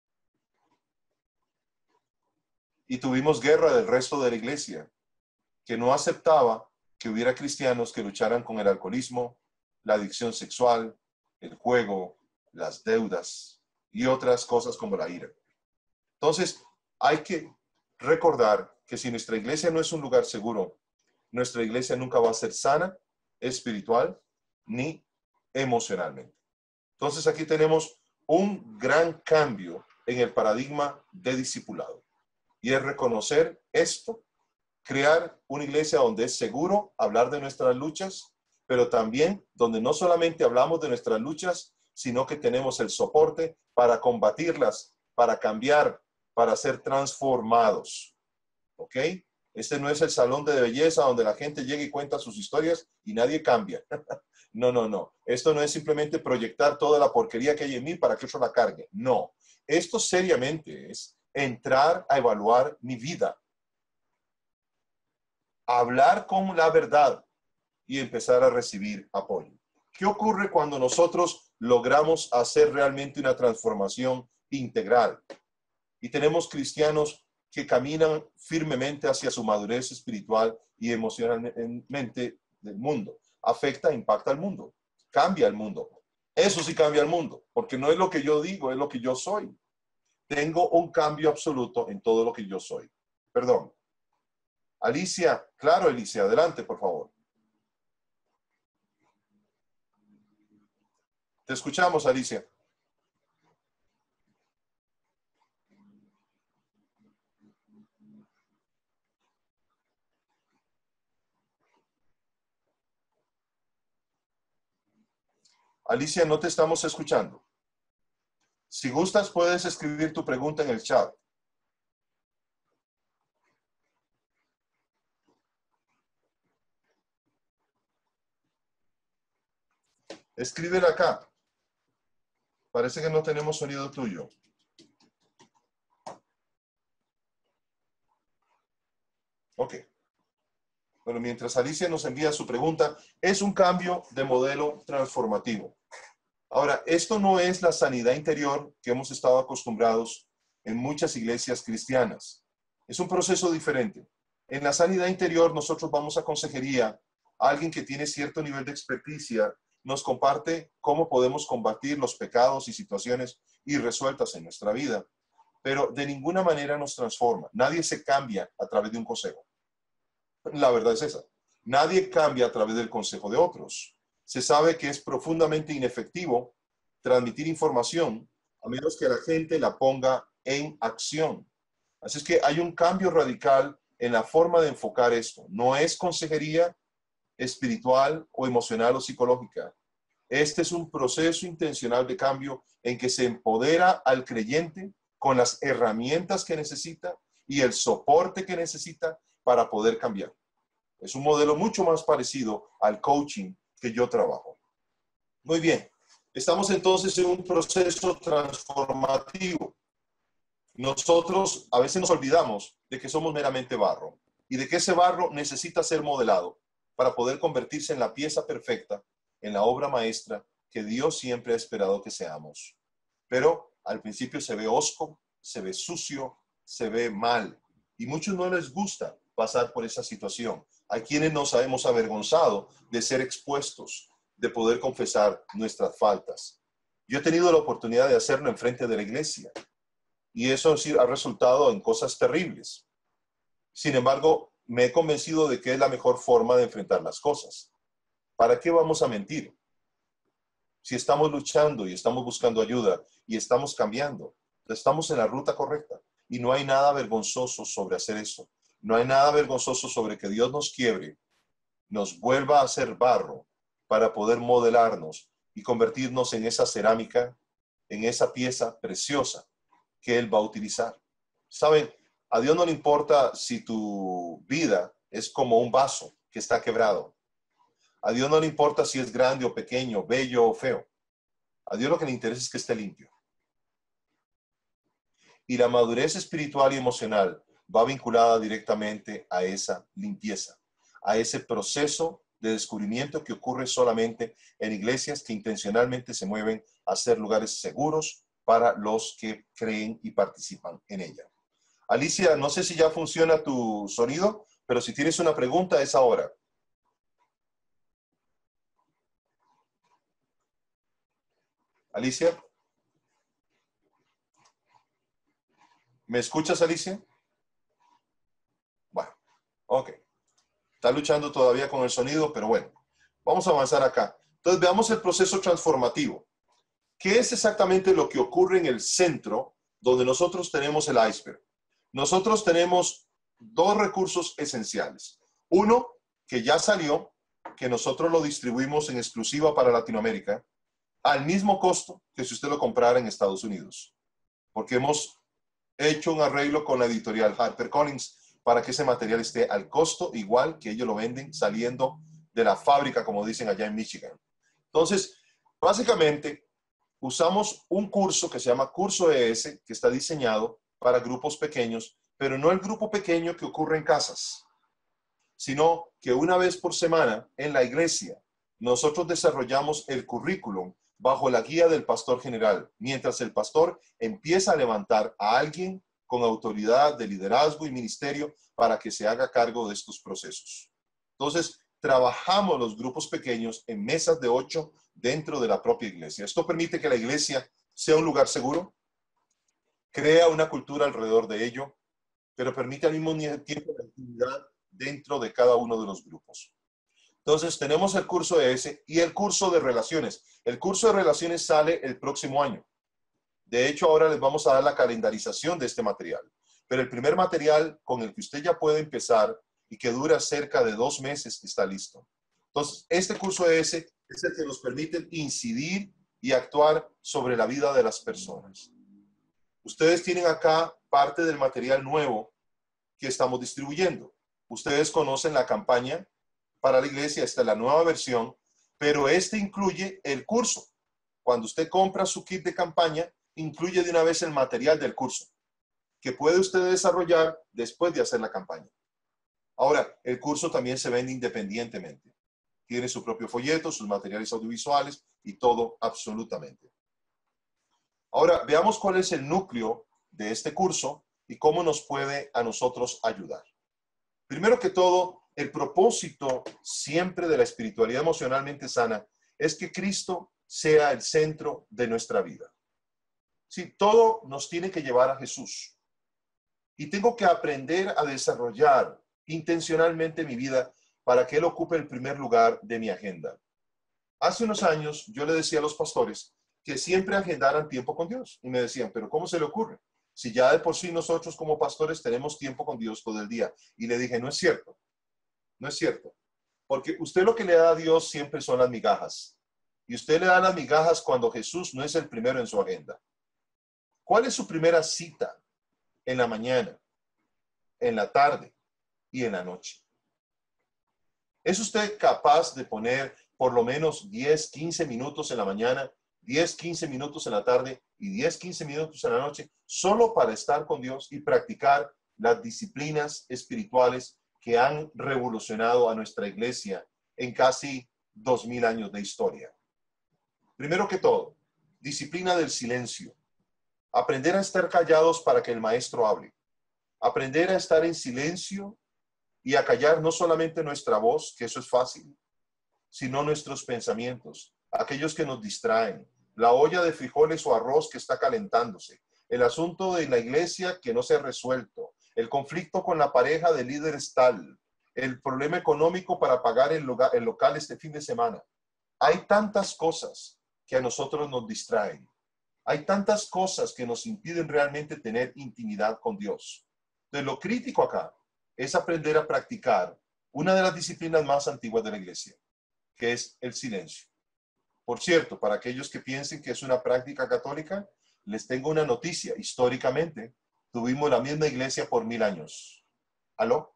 Y tuvimos guerra del resto de la iglesia, que no aceptaba que hubiera cristianos que lucharan con el alcoholismo, la adicción sexual, el juego, las deudas y otras cosas como la ira. Entonces, hay que recordar que si nuestra iglesia no es un lugar seguro, nuestra iglesia nunca va a ser sana, espiritual, ni emocionalmente. Entonces, aquí tenemos un gran cambio en el paradigma de discipulado. Y es reconocer esto, crear una iglesia donde es seguro hablar de nuestras luchas, pero también donde no solamente hablamos de nuestras luchas, sino que tenemos el soporte para combatirlas, para cambiar, para ser transformados. ¿Ok? Este no es el salón de belleza donde la gente llega y cuenta sus historias y nadie cambia. No, no, no. Esto no es simplemente proyectar toda la porquería que hay en mí para que yo la cargue. No. Esto seriamente es entrar a evaluar mi vida. Hablar con la verdad y empezar a recibir apoyo. ¿Qué ocurre cuando nosotros logramos hacer realmente una transformación integral? Y tenemos cristianos que caminan firmemente hacia su madurez espiritual y emocionalmente del mundo. Afecta, impacta al mundo, cambia el mundo. Eso sí cambia el mundo, porque no es lo que yo digo, es lo que yo soy. Tengo un cambio absoluto en todo lo que yo soy. Perdón. Alicia, claro, Alicia, adelante, por favor. Te escuchamos, Alicia. Alicia, no te estamos escuchando. Si gustas, puedes escribir tu pregunta en el chat. Escríbela acá. Parece que no tenemos sonido tuyo. Ok. Bueno, mientras Alicia nos envía su pregunta, es un cambio de modelo transformativo. Ahora, esto no es la sanidad interior que hemos estado acostumbrados en muchas iglesias cristianas. Es un proceso diferente. En la sanidad interior nosotros vamos a consejería. Alguien que tiene cierto nivel de experticia nos comparte cómo podemos combatir los pecados y situaciones irresueltas en nuestra vida, pero de ninguna manera nos transforma. Nadie se cambia a través de un consejo. La verdad es esa. Nadie cambia a través del consejo de otros. Se sabe que es profundamente inefectivo transmitir información a menos que la gente la ponga en acción. Así es que hay un cambio radical en la forma de enfocar esto. No es consejería espiritual o emocional o psicológica. Este es un proceso intencional de cambio en que se empodera al creyente con las herramientas que necesita y el soporte que necesita para poder cambiar. Es un modelo mucho más parecido al coaching que yo trabajo. Muy bien. Estamos entonces en un proceso transformativo. Nosotros a veces nos olvidamos de que somos meramente barro y de que ese barro necesita ser modelado para poder convertirse en la pieza perfecta, en la obra maestra que Dios siempre ha esperado que seamos. Pero al principio se ve hosco, se ve sucio, se ve mal y muchos no les gusta pasar por esa situación. Hay quienes nos hemos avergonzado de ser expuestos, de poder confesar nuestras faltas. Yo he tenido la oportunidad de hacerlo en frente de la iglesia y eso ha resultado en cosas terribles. Sin embargo, me he convencido de que es la mejor forma de enfrentar las cosas. ¿Para qué vamos a mentir? Si estamos luchando y estamos buscando ayuda y estamos cambiando, estamos en la ruta correcta y no hay nada vergonzoso sobre hacer eso. No hay nada vergonzoso sobre que Dios nos quiebre, nos vuelva a hacer barro para poder modelarnos y convertirnos en esa cerámica, en esa pieza preciosa que Él va a utilizar. ¿Saben? A Dios no le importa si tu vida es como un vaso que está quebrado. A Dios no le importa si es grande o pequeño, bello o feo. A Dios lo que le interesa es que esté limpio. Y la madurez espiritual y emocional va vinculada directamente a esa limpieza, a ese proceso de descubrimiento que ocurre solamente en iglesias que intencionalmente se mueven a ser lugares seguros para los que creen y participan en ella. Alicia, no sé si ya funciona tu sonido, pero si tienes una pregunta es ahora. Alicia. ¿Me escuchas, Alicia? Bueno, ok. Está luchando todavía con el sonido, pero bueno, vamos a avanzar acá. Entonces, veamos el proceso transformativo. ¿Qué es exactamente lo que ocurre en el centro donde nosotros tenemos el iceberg? Nosotros tenemos dos recursos esenciales. Uno, que ya salió, que nosotros lo distribuimos en exclusiva para Latinoamérica, al mismo costo que si usted lo comprara en Estados Unidos. Porque hemos hecho un arreglo con la editorial HarperCollins para que ese material esté al costo igual que ellos lo venden saliendo de la fábrica, como dicen allá en Michigan. Entonces, básicamente, usamos un curso que se llama Curso E S, que está diseñado para grupos pequeños, pero no el grupo pequeño que ocurre en casas, sino que una vez por semana en la iglesia nosotros desarrollamos el currículum bajo la guía del pastor general, mientras el pastor empieza a levantar a alguien con autoridad de liderazgo y ministerio para que se haga cargo de estos procesos. Entonces, trabajamos los grupos pequeños en mesas de ocho dentro de la propia iglesia. Esto permite que la iglesia sea un lugar seguro, crea una cultura alrededor de ello, pero permite al mismo tiempo la actividad dentro de cada uno de los grupos. Entonces, tenemos el curso E S y el curso de relaciones. El curso de relaciones sale el próximo año. De hecho, ahora les vamos a dar la calendarización de este material. Pero el primer material con el que usted ya puede empezar y que dura cerca de dos meses está listo. Entonces, este curso E S es el que nos permite incidir y actuar sobre la vida de las personas. Ustedes tienen acá parte del material nuevo que estamos distribuyendo. Ustedes conocen la campaña para la iglesia, esta es la nueva versión, pero este incluye el curso. Cuando usted compra su kit de campaña, incluye de una vez el material del curso, que puede usted desarrollar después de hacer la campaña. Ahora, el curso también se vende independientemente. Tiene su propio folleto, sus materiales audiovisuales y todo absolutamente. Ahora, veamos cuál es el núcleo de este curso y cómo nos puede a nosotros ayudar. Primero que todo, el propósito siempre de la espiritualidad emocionalmente sana es que Cristo sea el centro de nuestra vida. Sí, todo nos tiene que llevar a Jesús. Y tengo que aprender a desarrollar intencionalmente mi vida para que Él ocupe el primer lugar de mi agenda. Hace unos años yo le decía a los pastores que siempre agendaran tiempo con Dios. Y me decían, ¿pero cómo se le ocurre? Si ya de por sí nosotros como pastores tenemos tiempo con Dios todo el día. Y le dije, no es cierto. No es cierto. Porque usted lo que le da a Dios siempre son las migajas. Y usted le da las migajas cuando Jesús no es el primero en su agenda. ¿Cuál es su primera cita? En la mañana, en la tarde y en la noche. ¿Es usted capaz de poner por lo menos diez, quince minutos en la mañana, diez, quince minutos en la tarde y diez, quince minutos en la noche solo para estar con Dios y practicar las disciplinas espirituales que han revolucionado a nuestra iglesia en casi dos mil años de historia? Primero que todo, disciplina del silencio. Aprender a estar callados para que el maestro hable. Aprender a estar en silencio y a callar no solamente nuestra voz, que eso es fácil, sino nuestros pensamientos, aquellos que nos distraen, la olla de frijoles o arroz que está calentándose, el asunto de la iglesia que no se ha resuelto, el conflicto con la pareja de líderes tal, el problema económico para pagar el, lugar, el local este fin de semana. Hay tantas cosas que a nosotros nos distraen. Hay tantas cosas que nos impiden realmente tener intimidad con Dios. Entonces, lo crítico acá es aprender a practicar una de las disciplinas más antiguas de la iglesia, que es el silencio. Por cierto, para aquellos que piensen que es una práctica católica, les tengo una noticia. Históricamente, tuvimos la misma iglesia por mil años. ¿Aló?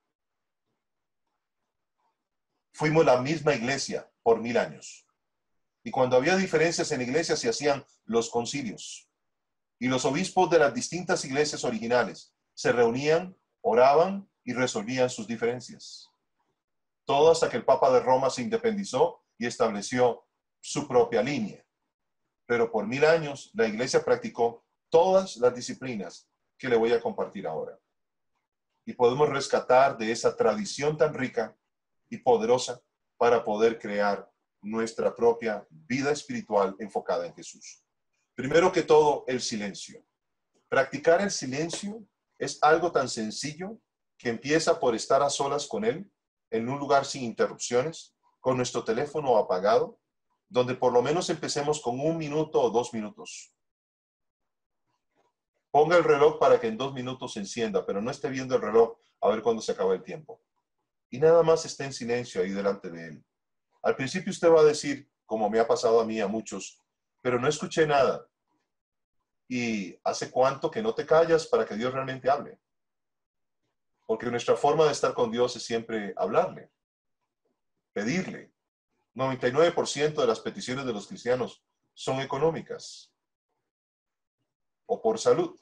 Fuimos la misma iglesia por mil años. Y cuando había diferencias en la iglesia, se hacían los concilios. Y los obispos de las distintas iglesias originales se reunían, oraban y resolvían sus diferencias. Todo hasta que el Papa de Roma se independizó y estableció su propia línea. Pero por mil años la iglesia practicó todas las disciplinas que le voy a compartir ahora. Y podemos rescatar de esa tradición tan rica y poderosa para poder crear nuestra propia vida espiritual enfocada en Jesús. Primero que todo, el silencio. Practicar el silencio es algo tan sencillo que empieza por estar a solas con Él, en un lugar sin interrupciones, con nuestro teléfono apagado, donde por lo menos empecemos con un minuto o dos minutos. Ponga el reloj para que en dos minutos se encienda, pero no esté viendo el reloj a ver cuándo se acaba el tiempo. Y nada más esté en silencio ahí delante de Él. Al principio usted va a decir, como me ha pasado a mí, a muchos, pero no escuché nada. ¿Y hace cuánto que no te callas para que Dios realmente hable? Porque nuestra forma de estar con Dios es siempre hablarle, pedirle. noventa y nueve por ciento de las peticiones de los cristianos son económicas o por salud.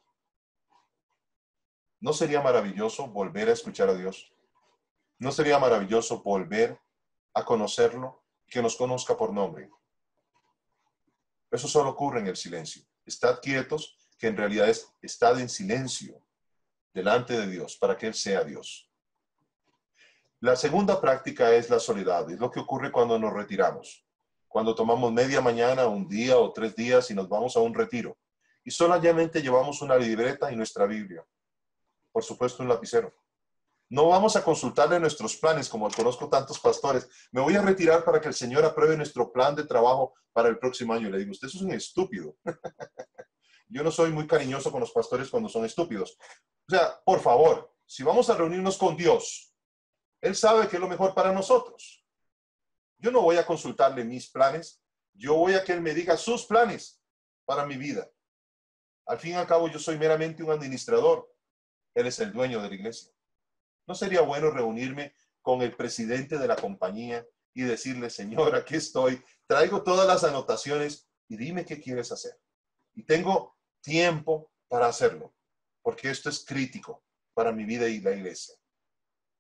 ¿No sería maravilloso volver a escuchar a Dios? ¿No sería maravilloso volver a conocerlo, que nos conozca por nombre? Eso solo ocurre en el silencio. Estad quietos, que en realidad es estad en silencio delante de Dios para que Él sea Dios. La segunda práctica es la soledad. Es lo que ocurre cuando nos retiramos. Cuando tomamos media mañana, un día o tres días y nos vamos a un retiro. Y solamente llevamos una libreta y nuestra Biblia. Por supuesto, un lapicero. No vamos a consultarle nuestros planes, como conozco tantos pastores. Me voy a retirar para que el Señor apruebe nuestro plan de trabajo para el próximo año. Le digo, usted es un estúpido. Yo no soy muy cariñoso con los pastores cuando son estúpidos. O sea, por favor, si vamos a reunirnos con Dios, Él sabe que es lo mejor para nosotros. Yo no voy a consultarle mis planes. Yo voy a que Él me diga sus planes para mi vida. Al fin y al cabo, yo soy meramente un administrador. Él es el dueño de la iglesia. ¿No sería bueno reunirme con el presidente de la compañía y decirle, Señor, aquí estoy, traigo todas las anotaciones y dime qué quieres hacer? Y tengo tiempo para hacerlo, porque esto es crítico para mi vida y la iglesia.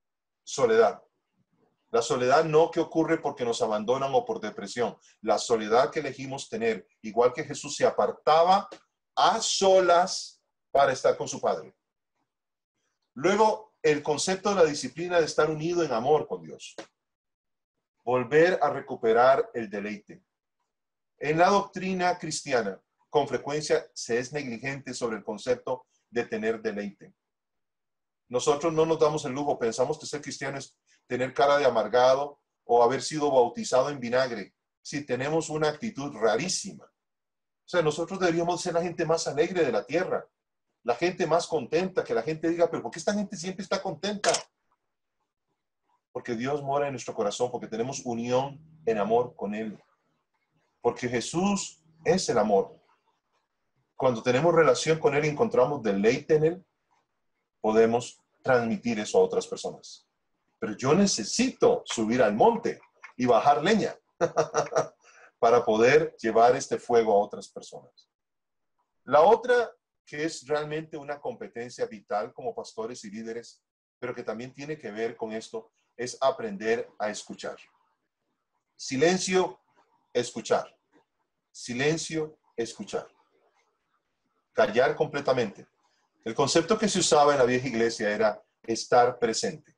Soledad. La soledad no que ocurre porque nos abandonan o por depresión. La soledad que elegimos tener, igual que Jesús se apartaba a solas para estar con su Padre. Luego, el concepto de la disciplina de estar unido en amor con Dios. Volver a recuperar el deleite. En la doctrina cristiana, con frecuencia se es negligente sobre el concepto de tener deleite. Nosotros no nos damos el lujo, pensamos que ser cristiano es tener cara de amargado o haber sido bautizado en vinagre. Si tenemos una actitud rarísima. O sea, nosotros deberíamos ser la gente más alegre de la tierra, la gente más contenta, que la gente diga, pero ¿por qué esta gente siempre está contenta? Porque Dios mora en nuestro corazón, porque tenemos unión en amor con Él. Porque Jesús es el amor. Cuando tenemos relación con Él y encontramos deleite en Él, podemos transmitir eso a otras personas. Pero yo necesito subir al monte y bajar leña para poder llevar este fuego a otras personas. La otra, que es realmente una competencia vital como pastores y líderes, pero que también tiene que ver con esto, es aprender a escuchar. Silencio, escuchar. Silencio, escuchar. Callar completamente. El concepto que se usaba en la vieja iglesia era estar presente.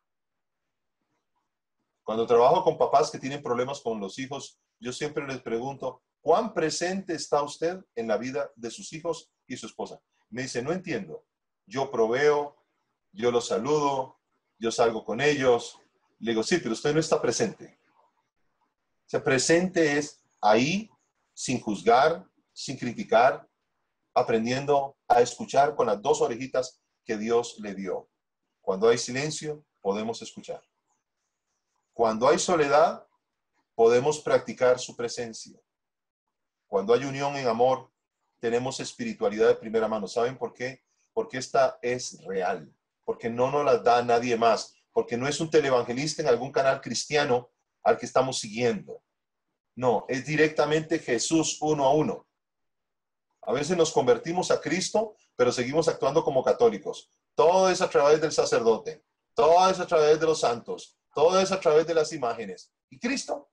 Cuando trabajo con papás que tienen problemas con los hijos, yo siempre les pregunto, ¿cuán presente está usted en la vida de sus hijos y su esposa? Me dice, no entiendo. Yo proveo, yo los saludo, yo salgo con ellos. Le digo, sí, pero usted no está presente. O sea, presente es ahí, sin juzgar, sin criticar, aprendiendo a escuchar con las dos orejitas que Dios le dio. Cuando hay silencio, podemos escuchar. Cuando hay soledad, podemos practicar su presencia. Cuando hay unión en amor, tenemos espiritualidad de primera mano. ¿Saben por qué? Porque esta es real. Porque no nos la da nadie más. Porque no es un televangelista en algún canal cristiano al que estamos siguiendo. No, es directamente Jesús uno a uno. A veces nos convertimos a Cristo, pero seguimos actuando como católicos. Todo es a través del sacerdote. Todo es a través de los santos. Todo es a través de las imágenes. ¿Y Cristo?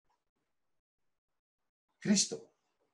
Cristo.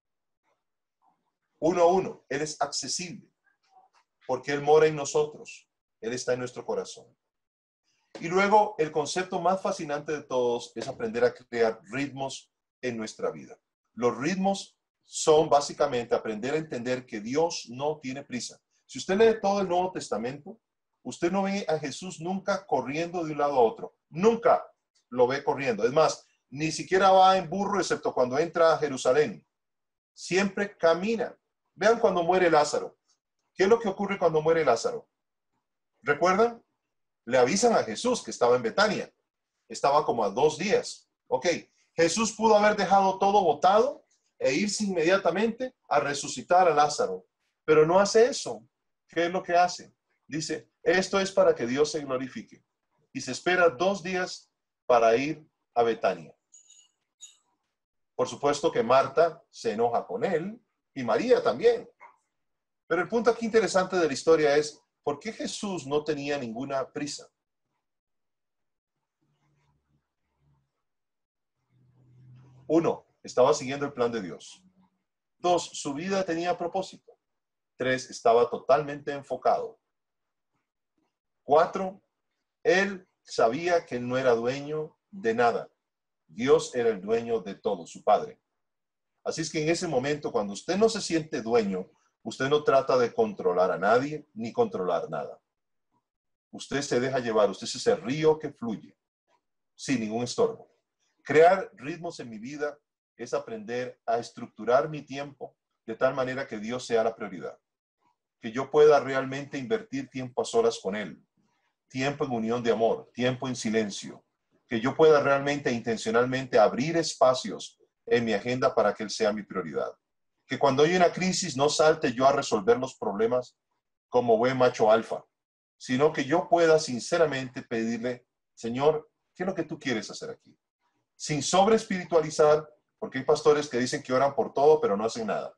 Uno a uno. Él es accesible. Porque Él mora en nosotros. Él está en nuestro corazón. Y luego, el concepto más fascinante de todos es aprender a crear ritmos en nuestra vida. Los ritmos son básicamente aprender a entender que Dios no tiene prisa. Si usted lee todo el Nuevo Testamento, usted no ve a Jesús nunca corriendo de un lado a otro. Nunca lo ve corriendo. Es más, ni siquiera va en burro, excepto cuando entra a Jerusalén. Siempre camina. Vean cuando muere Lázaro. ¿Qué es lo que ocurre cuando muere Lázaro? ¿Recuerdan? Le avisan a Jesús que estaba en Betania. Estaba como a dos días. Ok, Jesús pudo haber dejado todo botado e irse inmediatamente a resucitar a Lázaro. Pero no hace eso. ¿Qué es lo que hace? Dice, esto es para que Dios se glorifique. Y se espera dos días para ir a Betania. Por supuesto que Marta se enoja con él y María también. Pero el punto aquí interesante de la historia es, ¿por qué Jesús no tenía ninguna prisa? Uno, estaba siguiendo el plan de Dios. Dos, su vida tenía propósito. Tres, estaba totalmente enfocado. Cuatro, él sabía que él no era dueño de nada. Dios era el dueño de todo, su Padre. Así es que en ese momento, cuando usted no se siente dueño, usted no trata de controlar a nadie ni controlar nada. Usted se deja llevar, usted es ese río que fluye sin ningún estorbo. Crear ritmos en mi vida es aprender a estructurar mi tiempo de tal manera que Dios sea la prioridad. Que yo pueda realmente invertir tiempo a solas con Él. Tiempo en unión de amor, tiempo en silencio. Que yo pueda realmente e intencionalmente abrir espacios en mi agenda para que Él sea mi prioridad. Que cuando hay una crisis no salte yo a resolver los problemas como buen macho alfa, sino que yo pueda sinceramente pedirle, Señor, ¿qué es lo que tú quieres hacer aquí? Sin sobre espiritualizar, porque hay pastores que dicen que oran por todo, pero no hacen nada.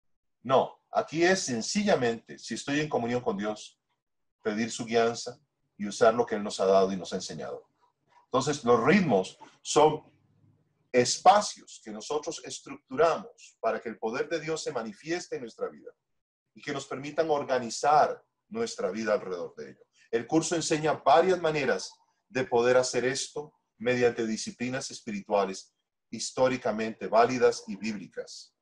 No, aquí es sencillamente, si estoy en comunión con Dios, pedir su guianza, y usar lo que Él nos ha dado y nos ha enseñado. Entonces, los ritmos son espacios que nosotros estructuramos para que el poder de Dios se manifieste en nuestra vida y que nos permitan organizar nuestra vida alrededor de ello. El curso enseña varias maneras de poder hacer esto mediante disciplinas espirituales históricamente válidas y bíblicas.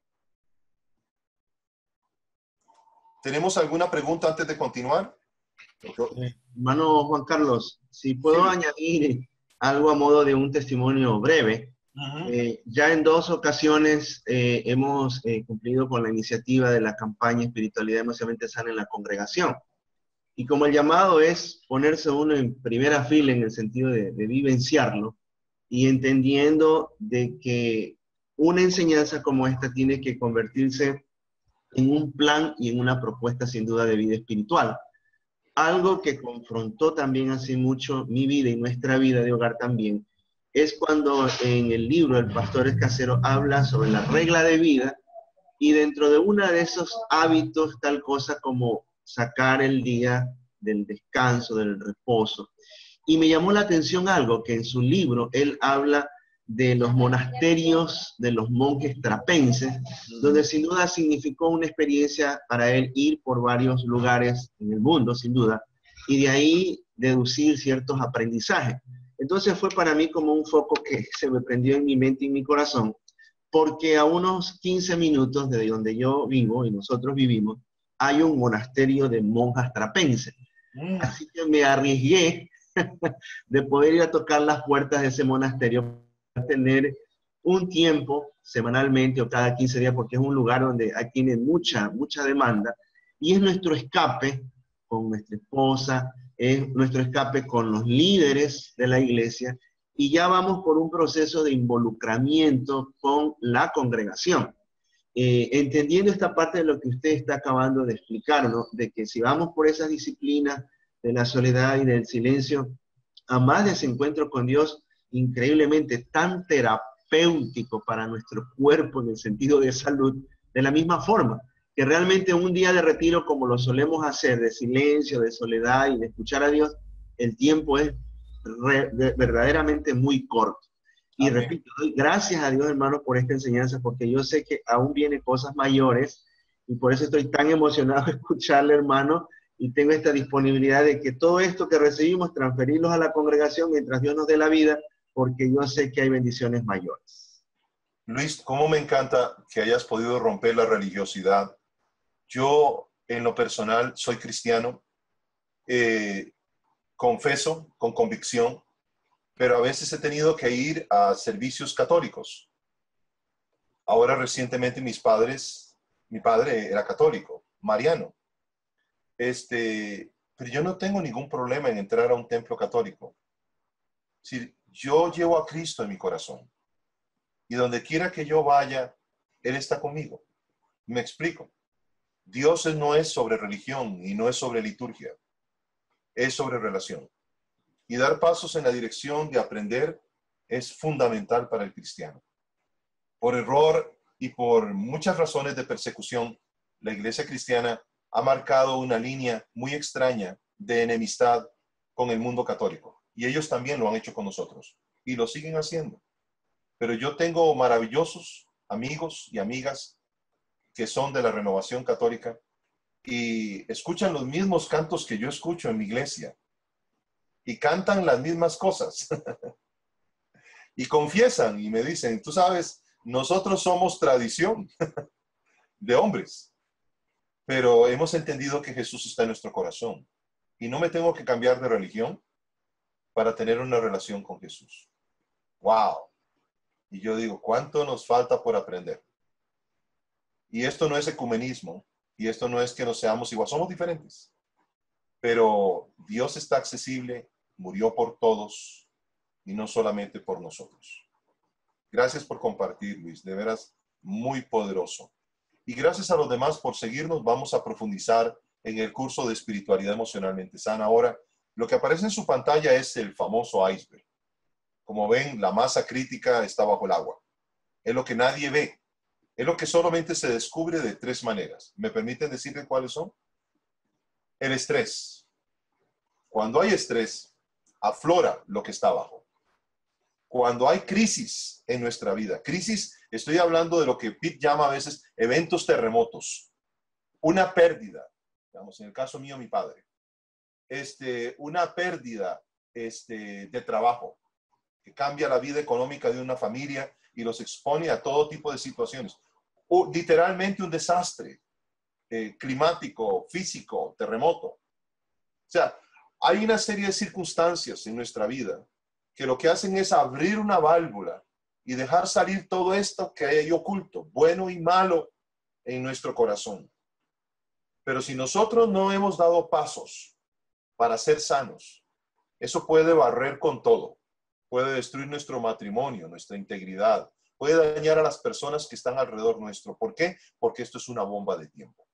¿Tenemos alguna pregunta antes de continuar? Eh, hermano Juan Carlos, si puedo Sí. añadir algo a modo de un testimonio breve. Uh-huh. Eh, ya en dos ocasiones eh, hemos eh, cumplido con la iniciativa de la campaña Espiritualidad Emocionalmente Sana en la congregación. Y como el llamado es ponerse uno en primera fila en el sentido de, de vivenciarlo y entendiendo de que una enseñanza como esta tiene que convertirse en un plan y en una propuesta sin duda de vida espiritual. Algo que confrontó también hace mucho mi vida y nuestra vida de hogar también, es cuando en el libro El Pastor Escasero habla sobre la regla de vida y dentro de uno de esos hábitos tal cosa como sacar el día del descanso, del reposo. Y me llamó la atención algo, que en su libro él habla de los monasterios de los monjes trapenses, donde sin duda significó una experiencia para él ir por varios lugares en el mundo, sin duda, y de ahí deducir ciertos aprendizajes. Entonces fue para mí como un foco que se me prendió en mi mente y en mi corazón, porque a unos quince minutos de donde yo vivo y nosotros vivimos, hay un monasterio de monjas trapenses. Mm. Así que me arriesgué de poder ir a tocar las puertas de ese monasterio, para tener un tiempo semanalmente o cada quince días, porque es un lugar donde hay, tiene mucha, mucha demanda, y es nuestro escape con nuestra esposa, es nuestro escape con los líderes de la iglesia, y ya vamos por un proceso de involucramiento con la congregación. Eh, entendiendo esta parte de lo que usted está acabando de explicar, ¿no? De que si vamos por esas disciplinas de la soledad y del silencio, a más de ese encuentro con Dios, increíblemente tan terapéutico para nuestro cuerpo en el sentido de salud, de la misma forma, que realmente un día de retiro como lo solemos hacer, de silencio, de soledad y de escuchar a Dios, el tiempo es re, de, verdaderamente muy corto. Y Amén. Repito, doy gracias a Dios, hermano, por esta enseñanza, porque yo sé que aún vienen cosas mayores, y por eso estoy tan emocionado de escucharle, hermano, y tengo esta disponibilidad de que todo esto que recibimos, transferirlos a la congregación mientras Dios nos dé la vida, porque yo sé que hay bendiciones mayores. Luis, cómo me encanta que hayas podido romper la religiosidad. Yo, en lo personal, soy cristiano, eh, confeso con convicción, pero a veces he tenido que ir a servicios católicos. Ahora, recientemente, mis padres, mi padre era católico, mariano. Este, pero yo no tengo ningún problema en entrar a un templo católico. Si yo llevo a Cristo en mi corazón y donde quiera que yo vaya, Él está conmigo. Me explico. Dios no es sobre religión y no es sobre liturgia. Es sobre relación. Y dar pasos en la dirección de aprender es fundamental para el cristiano. Por error y por muchas razones de persecución, la iglesia cristiana ha marcado una línea muy extraña de enemistad con el mundo católico. Y ellos también lo han hecho con nosotros. Y lo siguen haciendo. Pero yo tengo maravillosos amigos y amigas que son de la Renovación Católica y escuchan los mismos cantos que yo escucho en mi iglesia. Y cantan las mismas cosas. Y confiesan y me dicen, tú sabes, nosotros somos tradición de hombres. Pero hemos entendido que Jesús está en nuestro corazón. Y no me tengo que cambiar de religión para tener una relación con Jesús. ¡Wow! Y yo digo, ¿cuánto nos falta por aprender? Y esto no es ecumenismo. Y esto no es que no seamos igual. Somos diferentes. Pero Dios está accesible, murió por todos y no solamente por nosotros. Gracias por compartir, Luis. De veras, muy poderoso. Y gracias a los demás por seguirnos. Vamos a profundizar en el curso de espiritualidad emocionalmente sana. Ahora, lo que aparece en su pantalla es el famoso iceberg. Como ven, la masa crítica está bajo el agua. Es lo que nadie ve. Es lo que solamente se descubre de tres maneras. ¿Me permiten decirle cuáles son? El estrés, Cuando hay estrés, aflora lo que está abajo. Cuando hay crisis en nuestra vida, crisis, estoy hablando de lo que Pete llama a veces eventos terremotos, una pérdida, digamos, en el caso mío, mi padre, este, una pérdida este, de trabajo, que cambia la vida económica de una familia y los expone a todo tipo de situaciones. O, literalmente un desastre eh, climático, físico, terremoto. O sea, hay una serie de circunstancias en nuestra vida que lo que hacen es abrir una válvula y dejar salir todo esto que hay ahí oculto, bueno y malo, en nuestro corazón. Pero si nosotros no hemos dado pasos para ser sanos, eso puede barrer con todo. Puede destruir nuestro matrimonio, nuestra integridad. Puede dañar a las personas que están alrededor nuestro. ¿Por qué? Porque esto es una bomba de tiempo.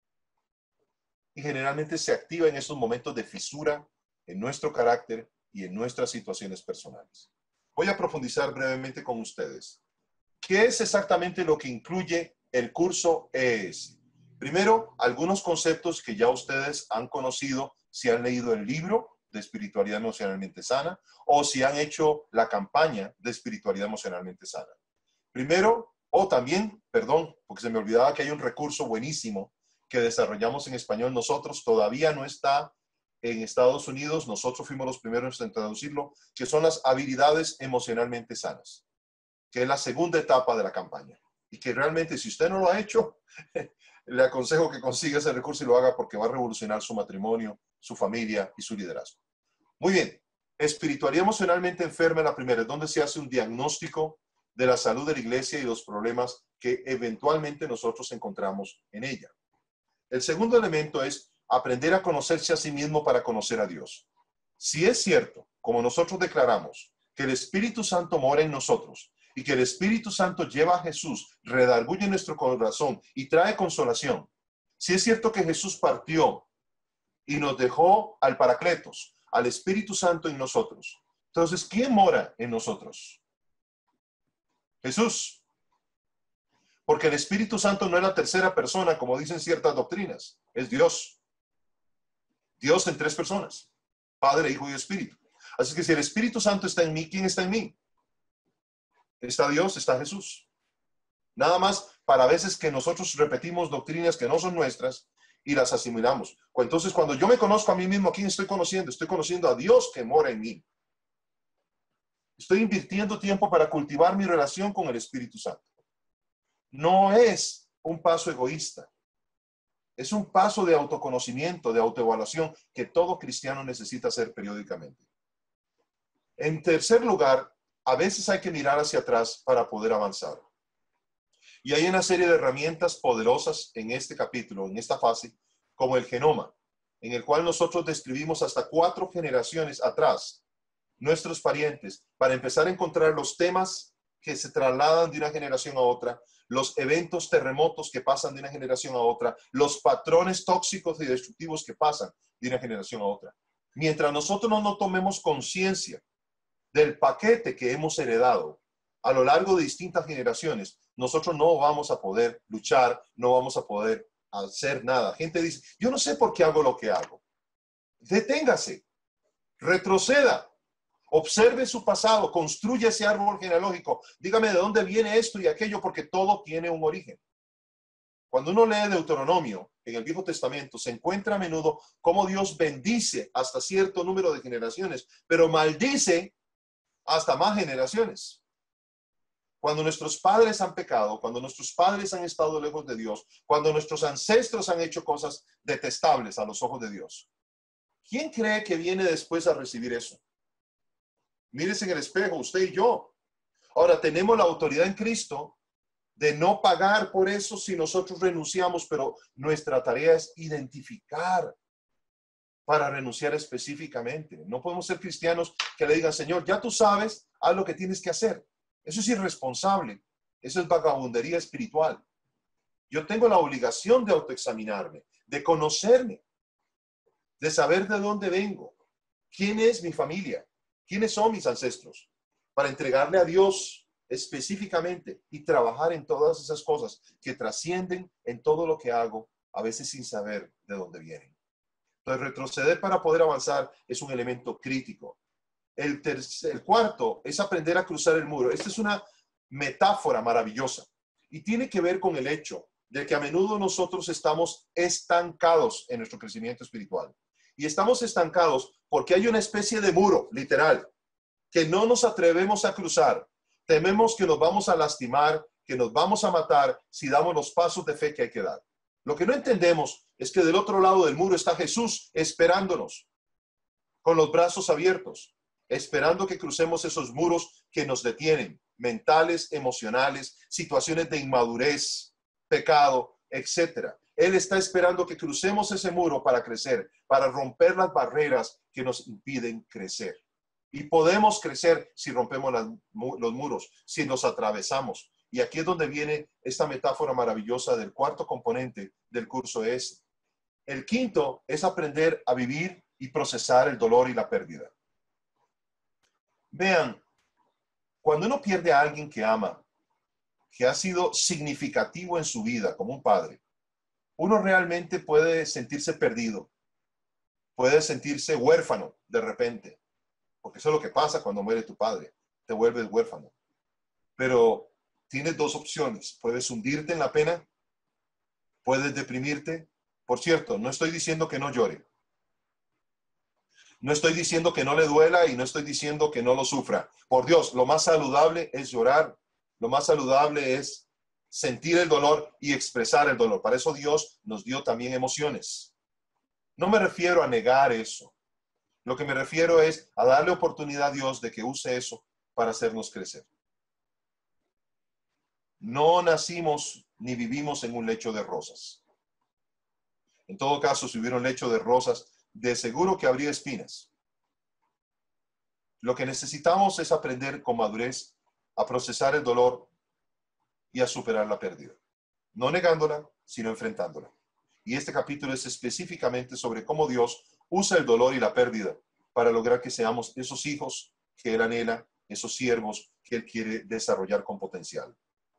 Y generalmente se activa en estos momentos de fisura en nuestro carácter y en nuestras situaciones personales. Voy a profundizar brevemente con ustedes. ¿Qué es exactamente lo que incluye el curso E S? Primero, algunos conceptos que ya ustedes han conocido si han leído el libro de Espiritualidad Emocionalmente Sana o si han hecho la campaña de Espiritualidad Emocionalmente Sana. Primero, o también, perdón, porque se me olvidaba que hay un recurso buenísimo que desarrollamos en español nosotros, todavía no está en Estados Unidos, nosotros fuimos los primeros en traducirlo, que son las habilidades emocionalmente sanas, que es la segunda etapa de la campaña. Y que realmente, si usted no lo ha hecho, le aconsejo que consiga ese recurso y lo haga porque va a revolucionar su matrimonio, su familia y su liderazgo. Muy bien, espiritualidad emocionalmente enferma, la primera, es donde se hace un diagnóstico de la salud de la iglesia y los problemas que eventualmente nosotros encontramos en ella. El segundo elemento es aprender a conocerse a sí mismo para conocer a Dios. Si es cierto, como nosotros declaramos, que el Espíritu Santo mora en nosotros y que el Espíritu Santo lleva a Jesús, redarguye nuestro corazón y trae consolación. Si es cierto que Jesús partió y nos dejó al Paracletos, al Espíritu Santo en nosotros. Entonces, ¿quién mora en nosotros? Jesús. Porque el Espíritu Santo no es la tercera persona, como dicen ciertas doctrinas. Es Dios. Dios en tres personas. Padre, Hijo y Espíritu. Así que si el Espíritu Santo está en mí, ¿quién está en mí? Está Dios, está Jesús. Nada más para veces que nosotros repetimos doctrinas que no son nuestras y las asimilamos. Entonces, cuando yo me conozco a mí mismo, ¿a quién estoy conociendo? Estoy conociendo a Dios que mora en mí. Estoy invirtiendo tiempo para cultivar mi relación con el Espíritu Santo. No es un paso egoísta. Es un paso de autoconocimiento, de autoevaluación que todo cristiano necesita hacer periódicamente. En tercer lugar, a veces hay que mirar hacia atrás para poder avanzar. Y hay una serie de herramientas poderosas en este capítulo, en esta fase, como el genoma, en el cual nosotros describimos hasta cuatro generaciones atrás nuestros parientes, para empezar a encontrar los temas que se trasladan de una generación a otra, los eventos terremotos que pasan de una generación a otra, los patrones tóxicos y destructivos que pasan de una generación a otra. Mientras nosotros no, no tomemos conciencia del paquete que hemos heredado a lo largo de distintas generaciones, nosotros no vamos a poder luchar, no vamos a poder hacer nada. Gente dice, yo no sé por qué hago lo que hago. Deténgase, retroceda. Observe su pasado, construya ese árbol genealógico. Dígame de dónde viene esto y aquello, porque todo tiene un origen. Cuando uno lee Deuteronomio en el Viejo Testamento, se encuentra a menudo cómo Dios bendice hasta cierto número de generaciones, pero maldice hasta más generaciones. Cuando nuestros padres han pecado, cuando nuestros padres han estado lejos de Dios, cuando nuestros ancestros han hecho cosas detestables a los ojos de Dios, ¿quién cree que viene después a recibir eso? Mírese en el espejo, usted y yo. Ahora, tenemos la autoridad en Cristo de no pagar por eso si nosotros renunciamos, pero nuestra tarea es identificar para renunciar específicamente. No podemos ser cristianos que le digan, Señor, ya tú sabes, haz lo que tienes que hacer. Eso es irresponsable. Eso es vagabundería espiritual. Yo tengo la obligación de autoexaminarme, de conocerme, de saber de dónde vengo, quién es mi familia, quiénes son mis ancestros, para entregarle a Dios específicamente y trabajar en todas esas cosas que trascienden en todo lo que hago, a veces sin saber de dónde vienen. Entonces, retroceder para poder avanzar es un elemento crítico. El, tercer, el cuarto es aprender a cruzar el muro. Esta es una metáfora maravillosa y tiene que ver con el hecho de que a menudo nosotros estamos estancados en nuestro crecimiento espiritual. Y estamos estancados porque hay una especie de muro, literal, que no nos atrevemos a cruzar. Tememos que nos vamos a lastimar, que nos vamos a matar si damos los pasos de fe que hay que dar. Lo que no entendemos es que del otro lado del muro está Jesús esperándonos con los brazos abiertos, esperando que crucemos esos muros que nos detienen, mentales, emocionales, situaciones de inmadurez, pecado, etcétera. Él está esperando que crucemos ese muro para crecer, para romper las barreras que nos impiden crecer. Y podemos crecer si rompemos las, los muros, si los atravesamos. Y aquí es donde viene esta metáfora maravillosa del cuarto componente del curso S. El quinto es aprender a vivir y procesar el dolor y la pérdida. Vean, cuando uno pierde a alguien que ama, que ha sido significativo en su vida como un padre, uno realmente puede sentirse perdido, puede sentirse huérfano de repente, porque eso es lo que pasa cuando muere tu padre, te vuelves huérfano. Pero tienes dos opciones, puedes hundirte en la pena, puedes deprimirte. Por cierto, no estoy diciendo que no llore, no estoy diciendo que no le duela y no estoy diciendo que no lo sufra. Por Dios, lo más saludable es llorar, lo más saludable es sentir el dolor y expresar el dolor. Para eso Dios nos dio también emociones. No me refiero a negar eso. Lo que me refiero es a darle oportunidad a Dios de que use eso para hacernos crecer. No nacimos ni vivimos en un lecho de rosas. En todo caso, si hubiera un lecho de rosas, de seguro que habría espinas. Lo que necesitamos es aprender con madurez a procesar el dolor y a superar la pérdida. No negándola, sino enfrentándola. Y este capítulo es específicamente sobre cómo Dios usa el dolor y la pérdida para lograr que seamos esos hijos que Él anhela, esos siervos que Él quiere desarrollar con potencial.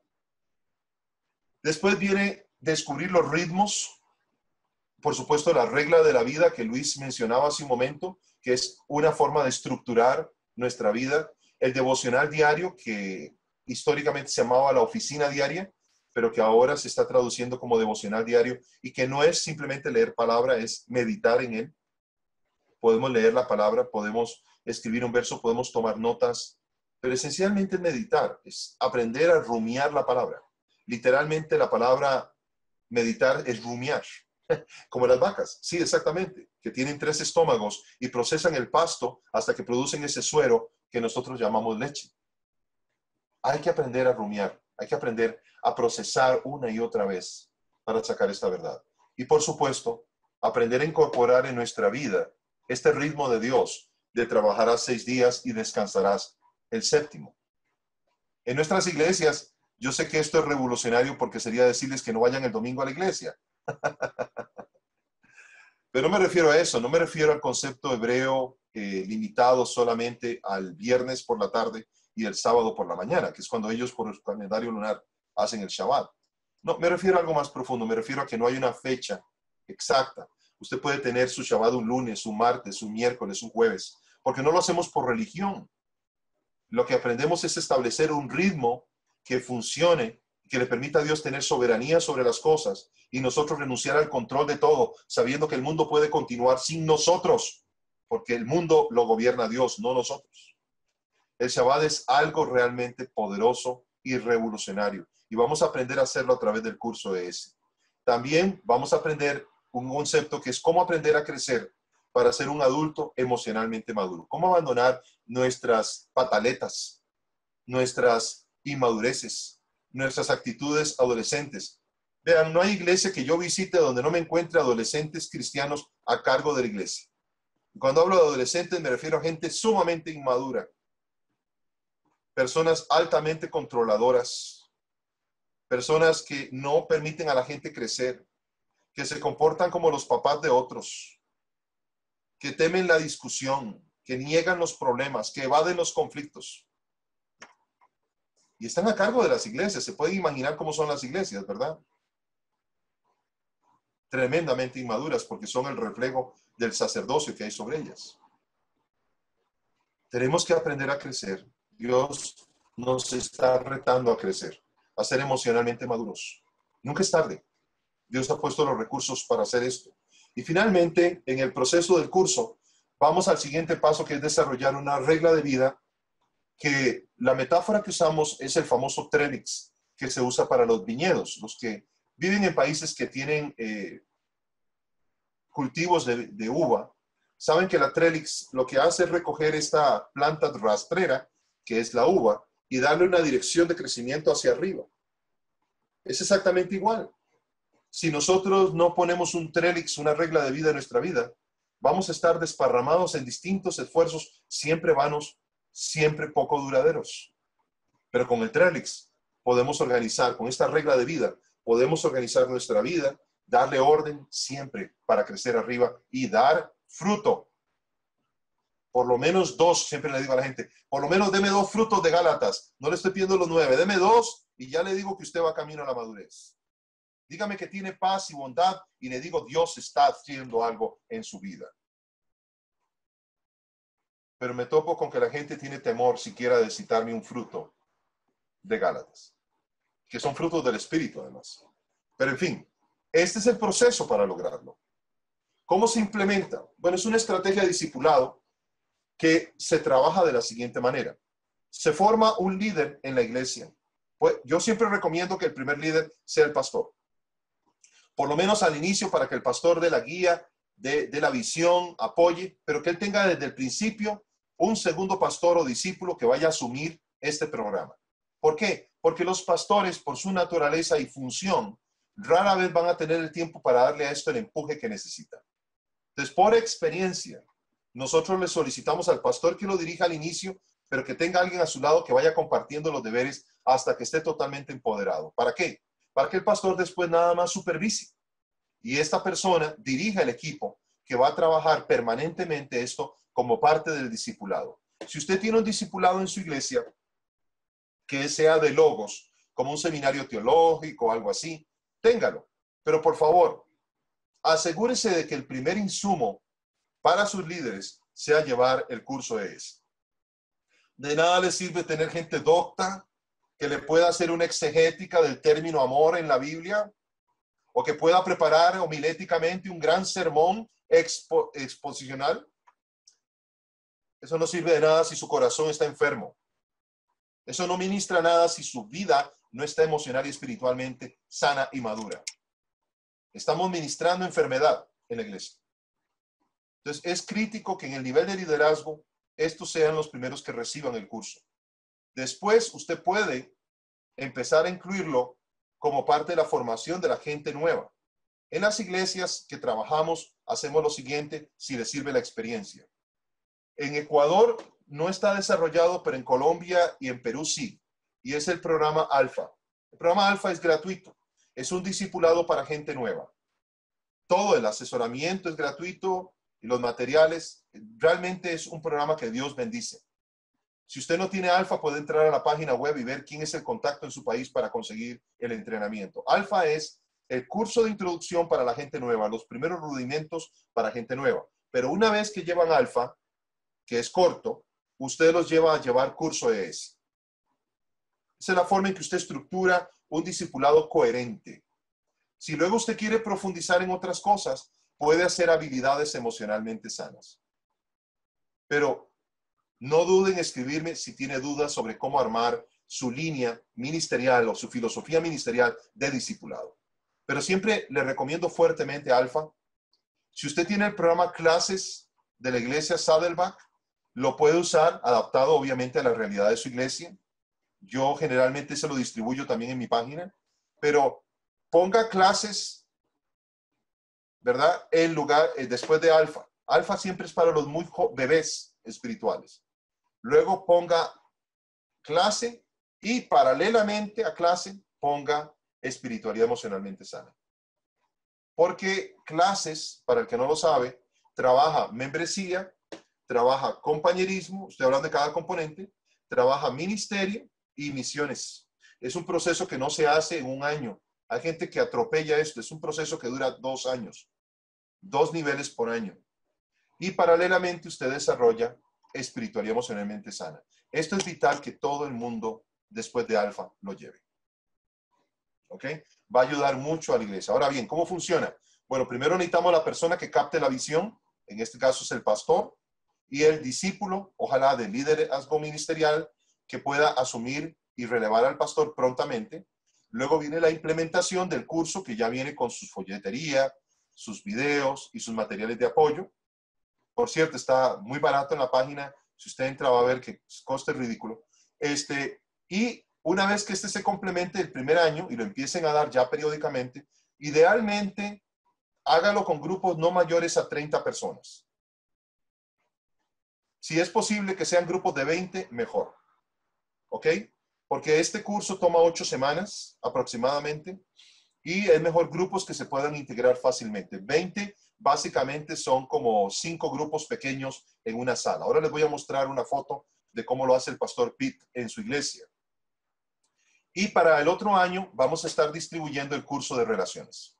Después viene descubrir los ritmos. Por supuesto, la regla de la vida que Luis mencionaba hace un momento, que es una forma de estructurar nuestra vida. El devocional diario, que históricamente se llamaba la oficina diaria, pero que ahora se está traduciendo como devocional diario y que no es simplemente leer palabra, es meditar en él. Podemos leer la palabra, podemos escribir un verso, podemos tomar notas, pero esencialmente es meditar, es aprender a rumiar la palabra. Literalmente la palabra meditar es rumiar. Como las vacas, sí, exactamente, que tienen tres estómagos y procesan el pasto hasta que producen ese suero que nosotros llamamos leche. Hay que aprender a rumiar, hay que aprender a procesar una y otra vez para sacar esta verdad. Y por supuesto, aprender a incorporar en nuestra vida este ritmo de Dios, de trabajarás seis días y descansarás el séptimo. En nuestras iglesias, yo sé que esto es revolucionario porque sería decirles que no vayan el domingo a la iglesia. Pero no me refiero a eso, no me refiero al concepto hebreo eh, limitado solamente al viernes por la tarde y el sábado por la mañana, que es cuando ellos por el calendario lunar hacen el Shabbat. No, me refiero a algo más profundo, me refiero a que no hay una fecha exacta. Usted puede tener su Shabbat un lunes, un martes, un miércoles, un jueves, porque no lo hacemos por religión. Lo que aprendemos es establecer un ritmo que funcione, que le permita a Dios tener soberanía sobre las cosas y nosotros renunciar al control de todo, sabiendo que el mundo puede continuar sin nosotros, porque el mundo lo gobierna Dios, no nosotros. El Shabbat es algo realmente poderoso y revolucionario y vamos a aprender a hacerlo a través del curso de ese. También vamos a aprender un concepto que es cómo aprender a crecer para ser un adulto emocionalmente maduro. Cómo abandonar nuestras pataletas, nuestras inmadureces, nuestras actitudes adolescentes. Vean, no hay iglesia que yo visite donde no me encuentre adolescentes cristianos a cargo de la iglesia. Cuando hablo de adolescentes me refiero a gente sumamente inmadura, personas altamente controladoras, personas que no permiten a la gente crecer, que se comportan como los papás de otros, que temen la discusión, que niegan los problemas, que evaden los conflictos. Y están a cargo de las iglesias. Se pueden imaginar cómo son las iglesias, ¿verdad? tremendamente inmaduras porque son el reflejo del sacerdocio que hay sobre ellas. Tenemos que aprender a crecer. Dios nos está retando a crecer, a ser emocionalmente maduros. Nunca es tarde. Dios ha puesto los recursos para hacer esto. Y finalmente, en el proceso del curso, vamos al siguiente paso, que es desarrollar una regla de vida, que la metáfora que usamos es el famoso trelix, que se usa para los viñedos. Los que viven en países que tienen eh, cultivos de, de uva, saben que la trelix lo que hace es recoger esta planta rastrera, que es la uva, y darle una dirección de crecimiento hacia arriba. Es exactamente igual. Si nosotros no ponemos un trelix, una regla de vida en nuestra vida, vamos a estar desparramados en distintos esfuerzos, siempre vanos, siempre poco duraderos. Pero con el trelix podemos organizar, con esta regla de vida, podemos organizar nuestra vida, darle orden siempre para crecer arriba y dar fruto. Por lo menos dos, siempre le digo a la gente, por lo menos deme dos frutos de Gálatas. No le estoy pidiendo los nueve, deme dos y ya le digo que usted va camino a la madurez. Dígame que tiene paz y bondad y le digo, Dios está haciendo algo en su vida. Pero me topo con que la gente tiene temor siquiera de citarme un fruto de Gálatas, que son frutos del Espíritu además. Pero en fin, este es el proceso para lograrlo. ¿Cómo se implementa? Bueno, es una estrategia de discipulado que se trabaja de la siguiente manera. Se forma un líder en la iglesia. Pues yo siempre recomiendo que el primer líder sea el pastor. Por lo menos al inicio, para que el pastor dé la guía, dé, dé la visión, apoye, pero que él tenga desde el principio un segundo pastor o discípulo que vaya a asumir este programa. ¿Por qué? Porque los pastores, por su naturaleza y función, rara vez van a tener el tiempo para darle a esto el empuje que necesita. Entonces, por experiencia, nosotros le solicitamos al pastor que lo dirija al inicio, pero que tenga alguien a su lado que vaya compartiendo los deberes hasta que esté totalmente empoderado. ¿Para qué? Para que el pastor después nada más supervise. Y esta persona dirija el equipo que va a trabajar permanentemente esto como parte del discipulado. Si usted tiene un discipulado en su iglesia, que sea de logos, como un seminario teológico o algo así, téngalo. Pero por favor, asegúrese de que el primer insumo para sus líderes sea llevar el curso E S. De nada le sirve tener gente docta que le pueda hacer una exegética del término amor en la Biblia, o que pueda preparar homiléticamente un gran sermón expo exposicional. Eso no sirve de nada si su corazón está enfermo. Eso no ministra nada si su vida no está emocional y espiritualmente sana y madura. Estamos ministrando enfermedad en la iglesia. Entonces, es crítico que en el nivel de liderazgo, estos sean los primeros que reciban el curso. Después, usted puede empezar a incluirlo como parte de la formación de la gente nueva. En las iglesias que trabajamos, hacemos lo siguiente, si les sirve la experiencia. En Ecuador no está desarrollado, pero en Colombia y en Perú sí. Y es el programa Alfa. El programa Alfa es gratuito. Es un discipulado para gente nueva. Todo el asesoramiento es gratuito y los materiales. Realmente es un programa que Dios bendice. Si usted no tiene Alfa, puede entrar a la página web y ver quién es el contacto en su país para conseguir el entrenamiento. Alfa es el curso de introducción para la gente nueva, los primeros rudimentos para gente nueva. Pero una vez que llevan Alfa, que es corto, usted los lleva a llevar curso E S. Esa es la forma en que usted estructura un discipulado coherente. Si luego usted quiere profundizar en otras cosas, puede hacer habilidades emocionalmente sanas. Pero no duden en escribirme si tiene dudas sobre cómo armar su línea ministerial o su filosofía ministerial de discipulado. Pero siempre le recomiendo fuertemente Alfa. Si usted tiene el programa Clases de la iglesia Saddleback, lo puede usar adaptado obviamente a la realidad de su iglesia. Yo generalmente se lo distribuyo también en mi página, pero ponga Clases, ¿verdad? En lugar, eh, después de Alfa. Alfa siempre es para los muy bebés espirituales. Luego ponga Clase y paralelamente a Clase ponga espiritualidad emocionalmente sana. Porque Clases, para el que no lo sabe, trabaja membresía, trabaja compañerismo, estoy hablando de cada componente, trabaja ministerio y misiones. Es un proceso que no se hace en un año, Hay gente que atropella esto. Es un proceso que dura dos años, dos niveles por año. Y paralelamente usted desarrolla espiritualidad emocionalmente sana. Esto es vital que todo el mundo después de Alfa lo lleve. ¿Ok? Va a ayudar mucho a la iglesia. Ahora bien, ¿cómo funciona? Bueno, primero necesitamos la persona que capte la visión. En este caso es el pastor. Y el discípulo, ojalá de liderazgo ministerial, que pueda asumir y relevar al pastor prontamente. Luego viene la implementación del curso, que ya viene con su folletería, sus videos y sus materiales de apoyo. Por cierto, está muy barato en la página. Si usted entra va a ver que coste ridículo. Este, y una vez que este se complemente el primer año y lo empiecen a dar ya periódicamente, idealmente hágalo con grupos no mayores a treinta personas. Si es posible que sean grupos de veinte, mejor. ¿Ok? Porque este curso toma ocho semanas aproximadamente y es mejor grupos que se puedan integrar fácilmente. veinte básicamente son como cinco grupos pequeños en una sala. Ahora les voy a mostrar una foto de cómo lo hace el pastor Pete en su iglesia. Y para el otro año vamos a estar distribuyendo el curso de relaciones.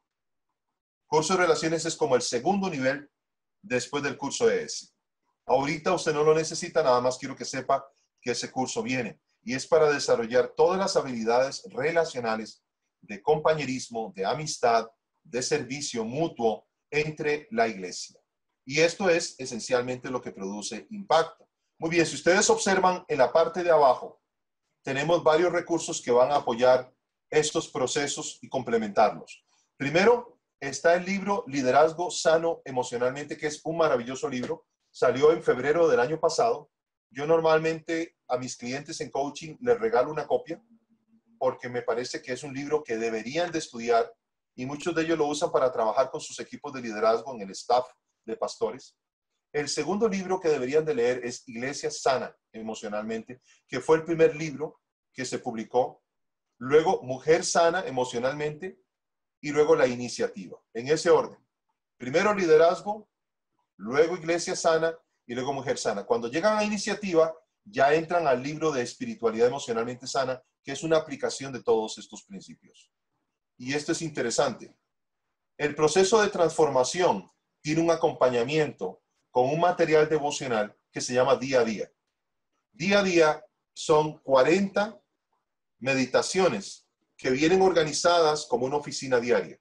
Curso de relaciones es como el segundo nivel después del curso de ese. Ahorita usted no lo necesita, nada más quiero que sepa que ese curso viene. Y es para desarrollar todas las habilidades relacionales de compañerismo, de amistad, de servicio mutuo entre la iglesia. Y esto es esencialmente lo que produce impacto. Muy bien, si ustedes observan en la parte de abajo, tenemos varios recursos que van a apoyar estos procesos y complementarlos. Primero, está el libro Liderazgo Sano Emocionalmente, que es un maravilloso libro. Salió en febrero del año pasado. Yo normalmente a mis clientes en coaching les regalo una copia porque me parece que es un libro que deberían de estudiar y muchos de ellos lo usan para trabajar con sus equipos de liderazgo en el staff de pastores. El segundo libro que deberían de leer es Iglesia Sana Emocionalmente, que fue el primer libro que se publicó. Luego Mujer Sana Emocionalmente y luego La Iniciativa. En ese orden. Primero liderazgo, luego Iglesia Sana y luego Mujer Sana. Cuando llegan a Iniciativa, ya entran al libro de Espiritualidad Emocionalmente Sana, que es una aplicación de todos estos principios. Y esto es interesante. El proceso de transformación tiene un acompañamiento con un material devocional que se llama Día a Día. Día a Día son cuarenta meditaciones que vienen organizadas como una oficina diaria.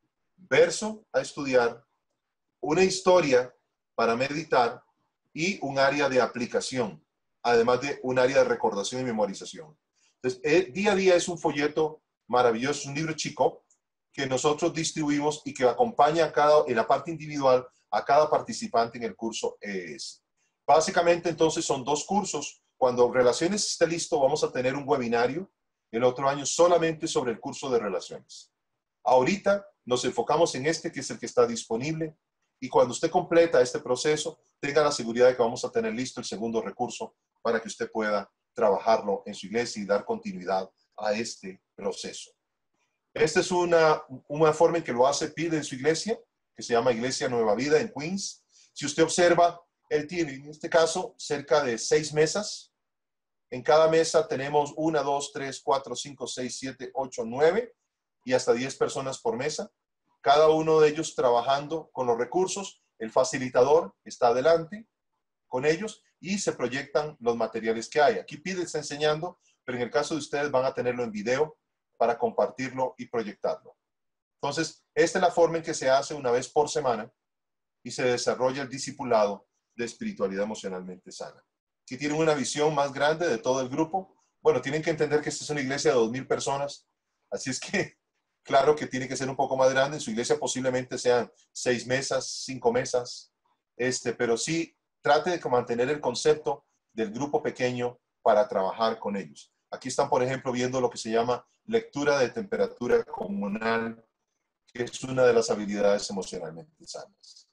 Verso a estudiar, una historia para meditar y un área de aplicación, además de un área de recordación y memorización. Entonces, el día a día es un folleto maravilloso, es un libro chico que nosotros distribuimos y que acompaña a cada, en la parte individual a cada participante en el curso E S. Básicamente, entonces, son dos cursos. Cuando Relaciones esté listo, vamos a tener un webinario el otro año solamente sobre el curso de Relaciones. Ahorita nos enfocamos en este, que es el que está disponible. Y cuando usted completa este proceso, tenga la seguridad de que vamos a tener listo el segundo recurso para que usted pueda trabajarlo en su iglesia y dar continuidad a este proceso. Esta es una, una forma en que lo hace Pete en su iglesia, que se llama Iglesia Nueva Vida en Queens. Si usted observa, él tiene en este caso cerca de seis mesas. En cada mesa tenemos una, dos, tres, cuatro, cinco, seis, siete, ocho, nueve y hasta diez personas por mesa. Cada uno de ellos trabajando con los recursos. El facilitador está adelante con ellos y se proyectan los materiales que hay. Aquí Pete está enseñando, pero en el caso de ustedes van a tenerlo en video para compartirlo y proyectarlo. Entonces, esta es la forma en que se hace una vez por semana y se desarrolla el discipulado de espiritualidad emocionalmente sana. Si tienen una visión más grande de todo el grupo, bueno, tienen que entender que esta es una iglesia de dos mil personas, así es que claro que tiene que ser un poco más grande. En su iglesia posiblemente sean seis mesas, cinco mesas, este, pero sí trate de mantener el concepto del grupo pequeño para trabajar con ellos. Aquí están, por ejemplo, viendo lo que se llama lectura de temperatura comunal, que es una de las habilidades emocionalmente sanas.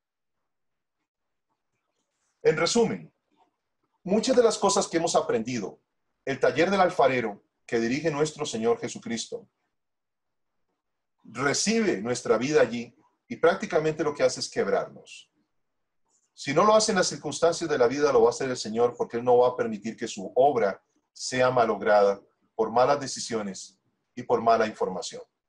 En resumen, muchas de las cosas que hemos aprendido, el taller del alfarero que dirige nuestro Señor Jesucristo, recibe nuestra vida allí y prácticamente lo que hace es quebrarnos. Si no lo hacen las circunstancias de la vida, lo va a hacer el Señor, porque Él no va a permitir que su obra sea malograda por malas decisiones y por mala información.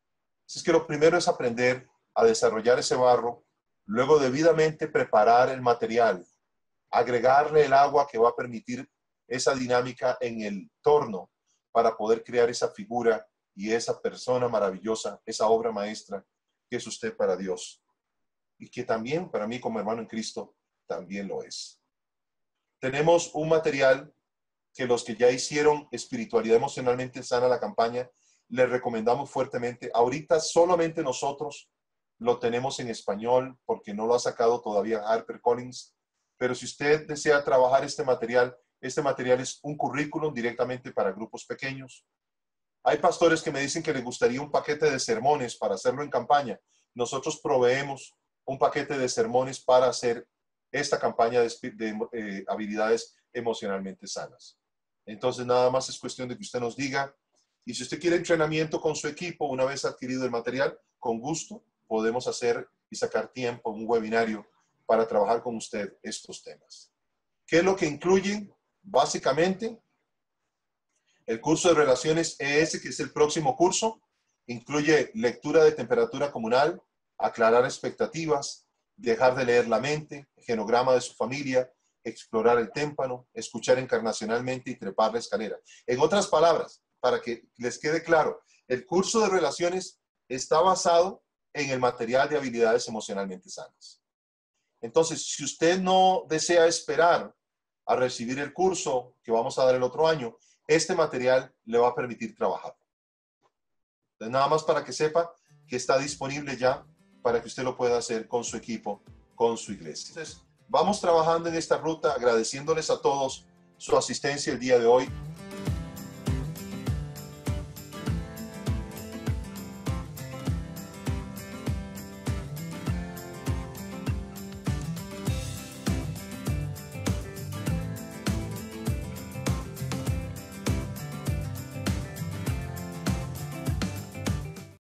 Así es que lo primero es aprender a desarrollar ese barro, luego debidamente preparar el material, agregarle el agua que va a permitir esa dinámica en el torno para poder crear esa figura y esa persona maravillosa, esa obra maestra que es usted para Dios y que también para mí como hermano en Cristo también lo es. Tenemos un material que los que ya hicieron espiritualidad emocionalmente sana la campaña, les recomendamos fuertemente. Ahorita solamente nosotros lo tenemos en español porque no lo ha sacado todavía HarperCollins, pero si usted desea trabajar este material, este material es un currículum directamente para grupos pequeños. Hay pastores que me dicen que les gustaría un paquete de sermones para hacerlo en campaña. Nosotros proveemos un paquete de sermones para hacer esta campaña de, de eh, habilidades emocionalmente sanas. Entonces nada más es cuestión de que usted nos diga, y si usted quiere entrenamiento con su equipo, una vez adquirido el material, con gusto podemos hacer y sacar tiempo, un webinario para trabajar con usted estos temas. ¿Qué es lo que incluye? Básicamente, el curso de Relaciones E S, que es el próximo curso, incluye lectura de temperatura comunal, aclarar expectativas, dejar de leer la mente, genograma de su familia, explorar el témpano, escuchar encarnacionalmente y trepar la escalera. En otras palabras, para que les quede claro, el curso de Relaciones está basado en el material de habilidades emocionalmente sanas. Entonces, si usted no desea esperar a recibir el curso que vamos a dar el otro año, este material le va a permitir trabajar. Entonces, nada más para que sepa que está disponible ya para que usted lo pueda hacer con su equipo, con su iglesia. Entonces, vamos trabajando en esta ruta, agradeciéndoles a todos su asistencia el día de hoy.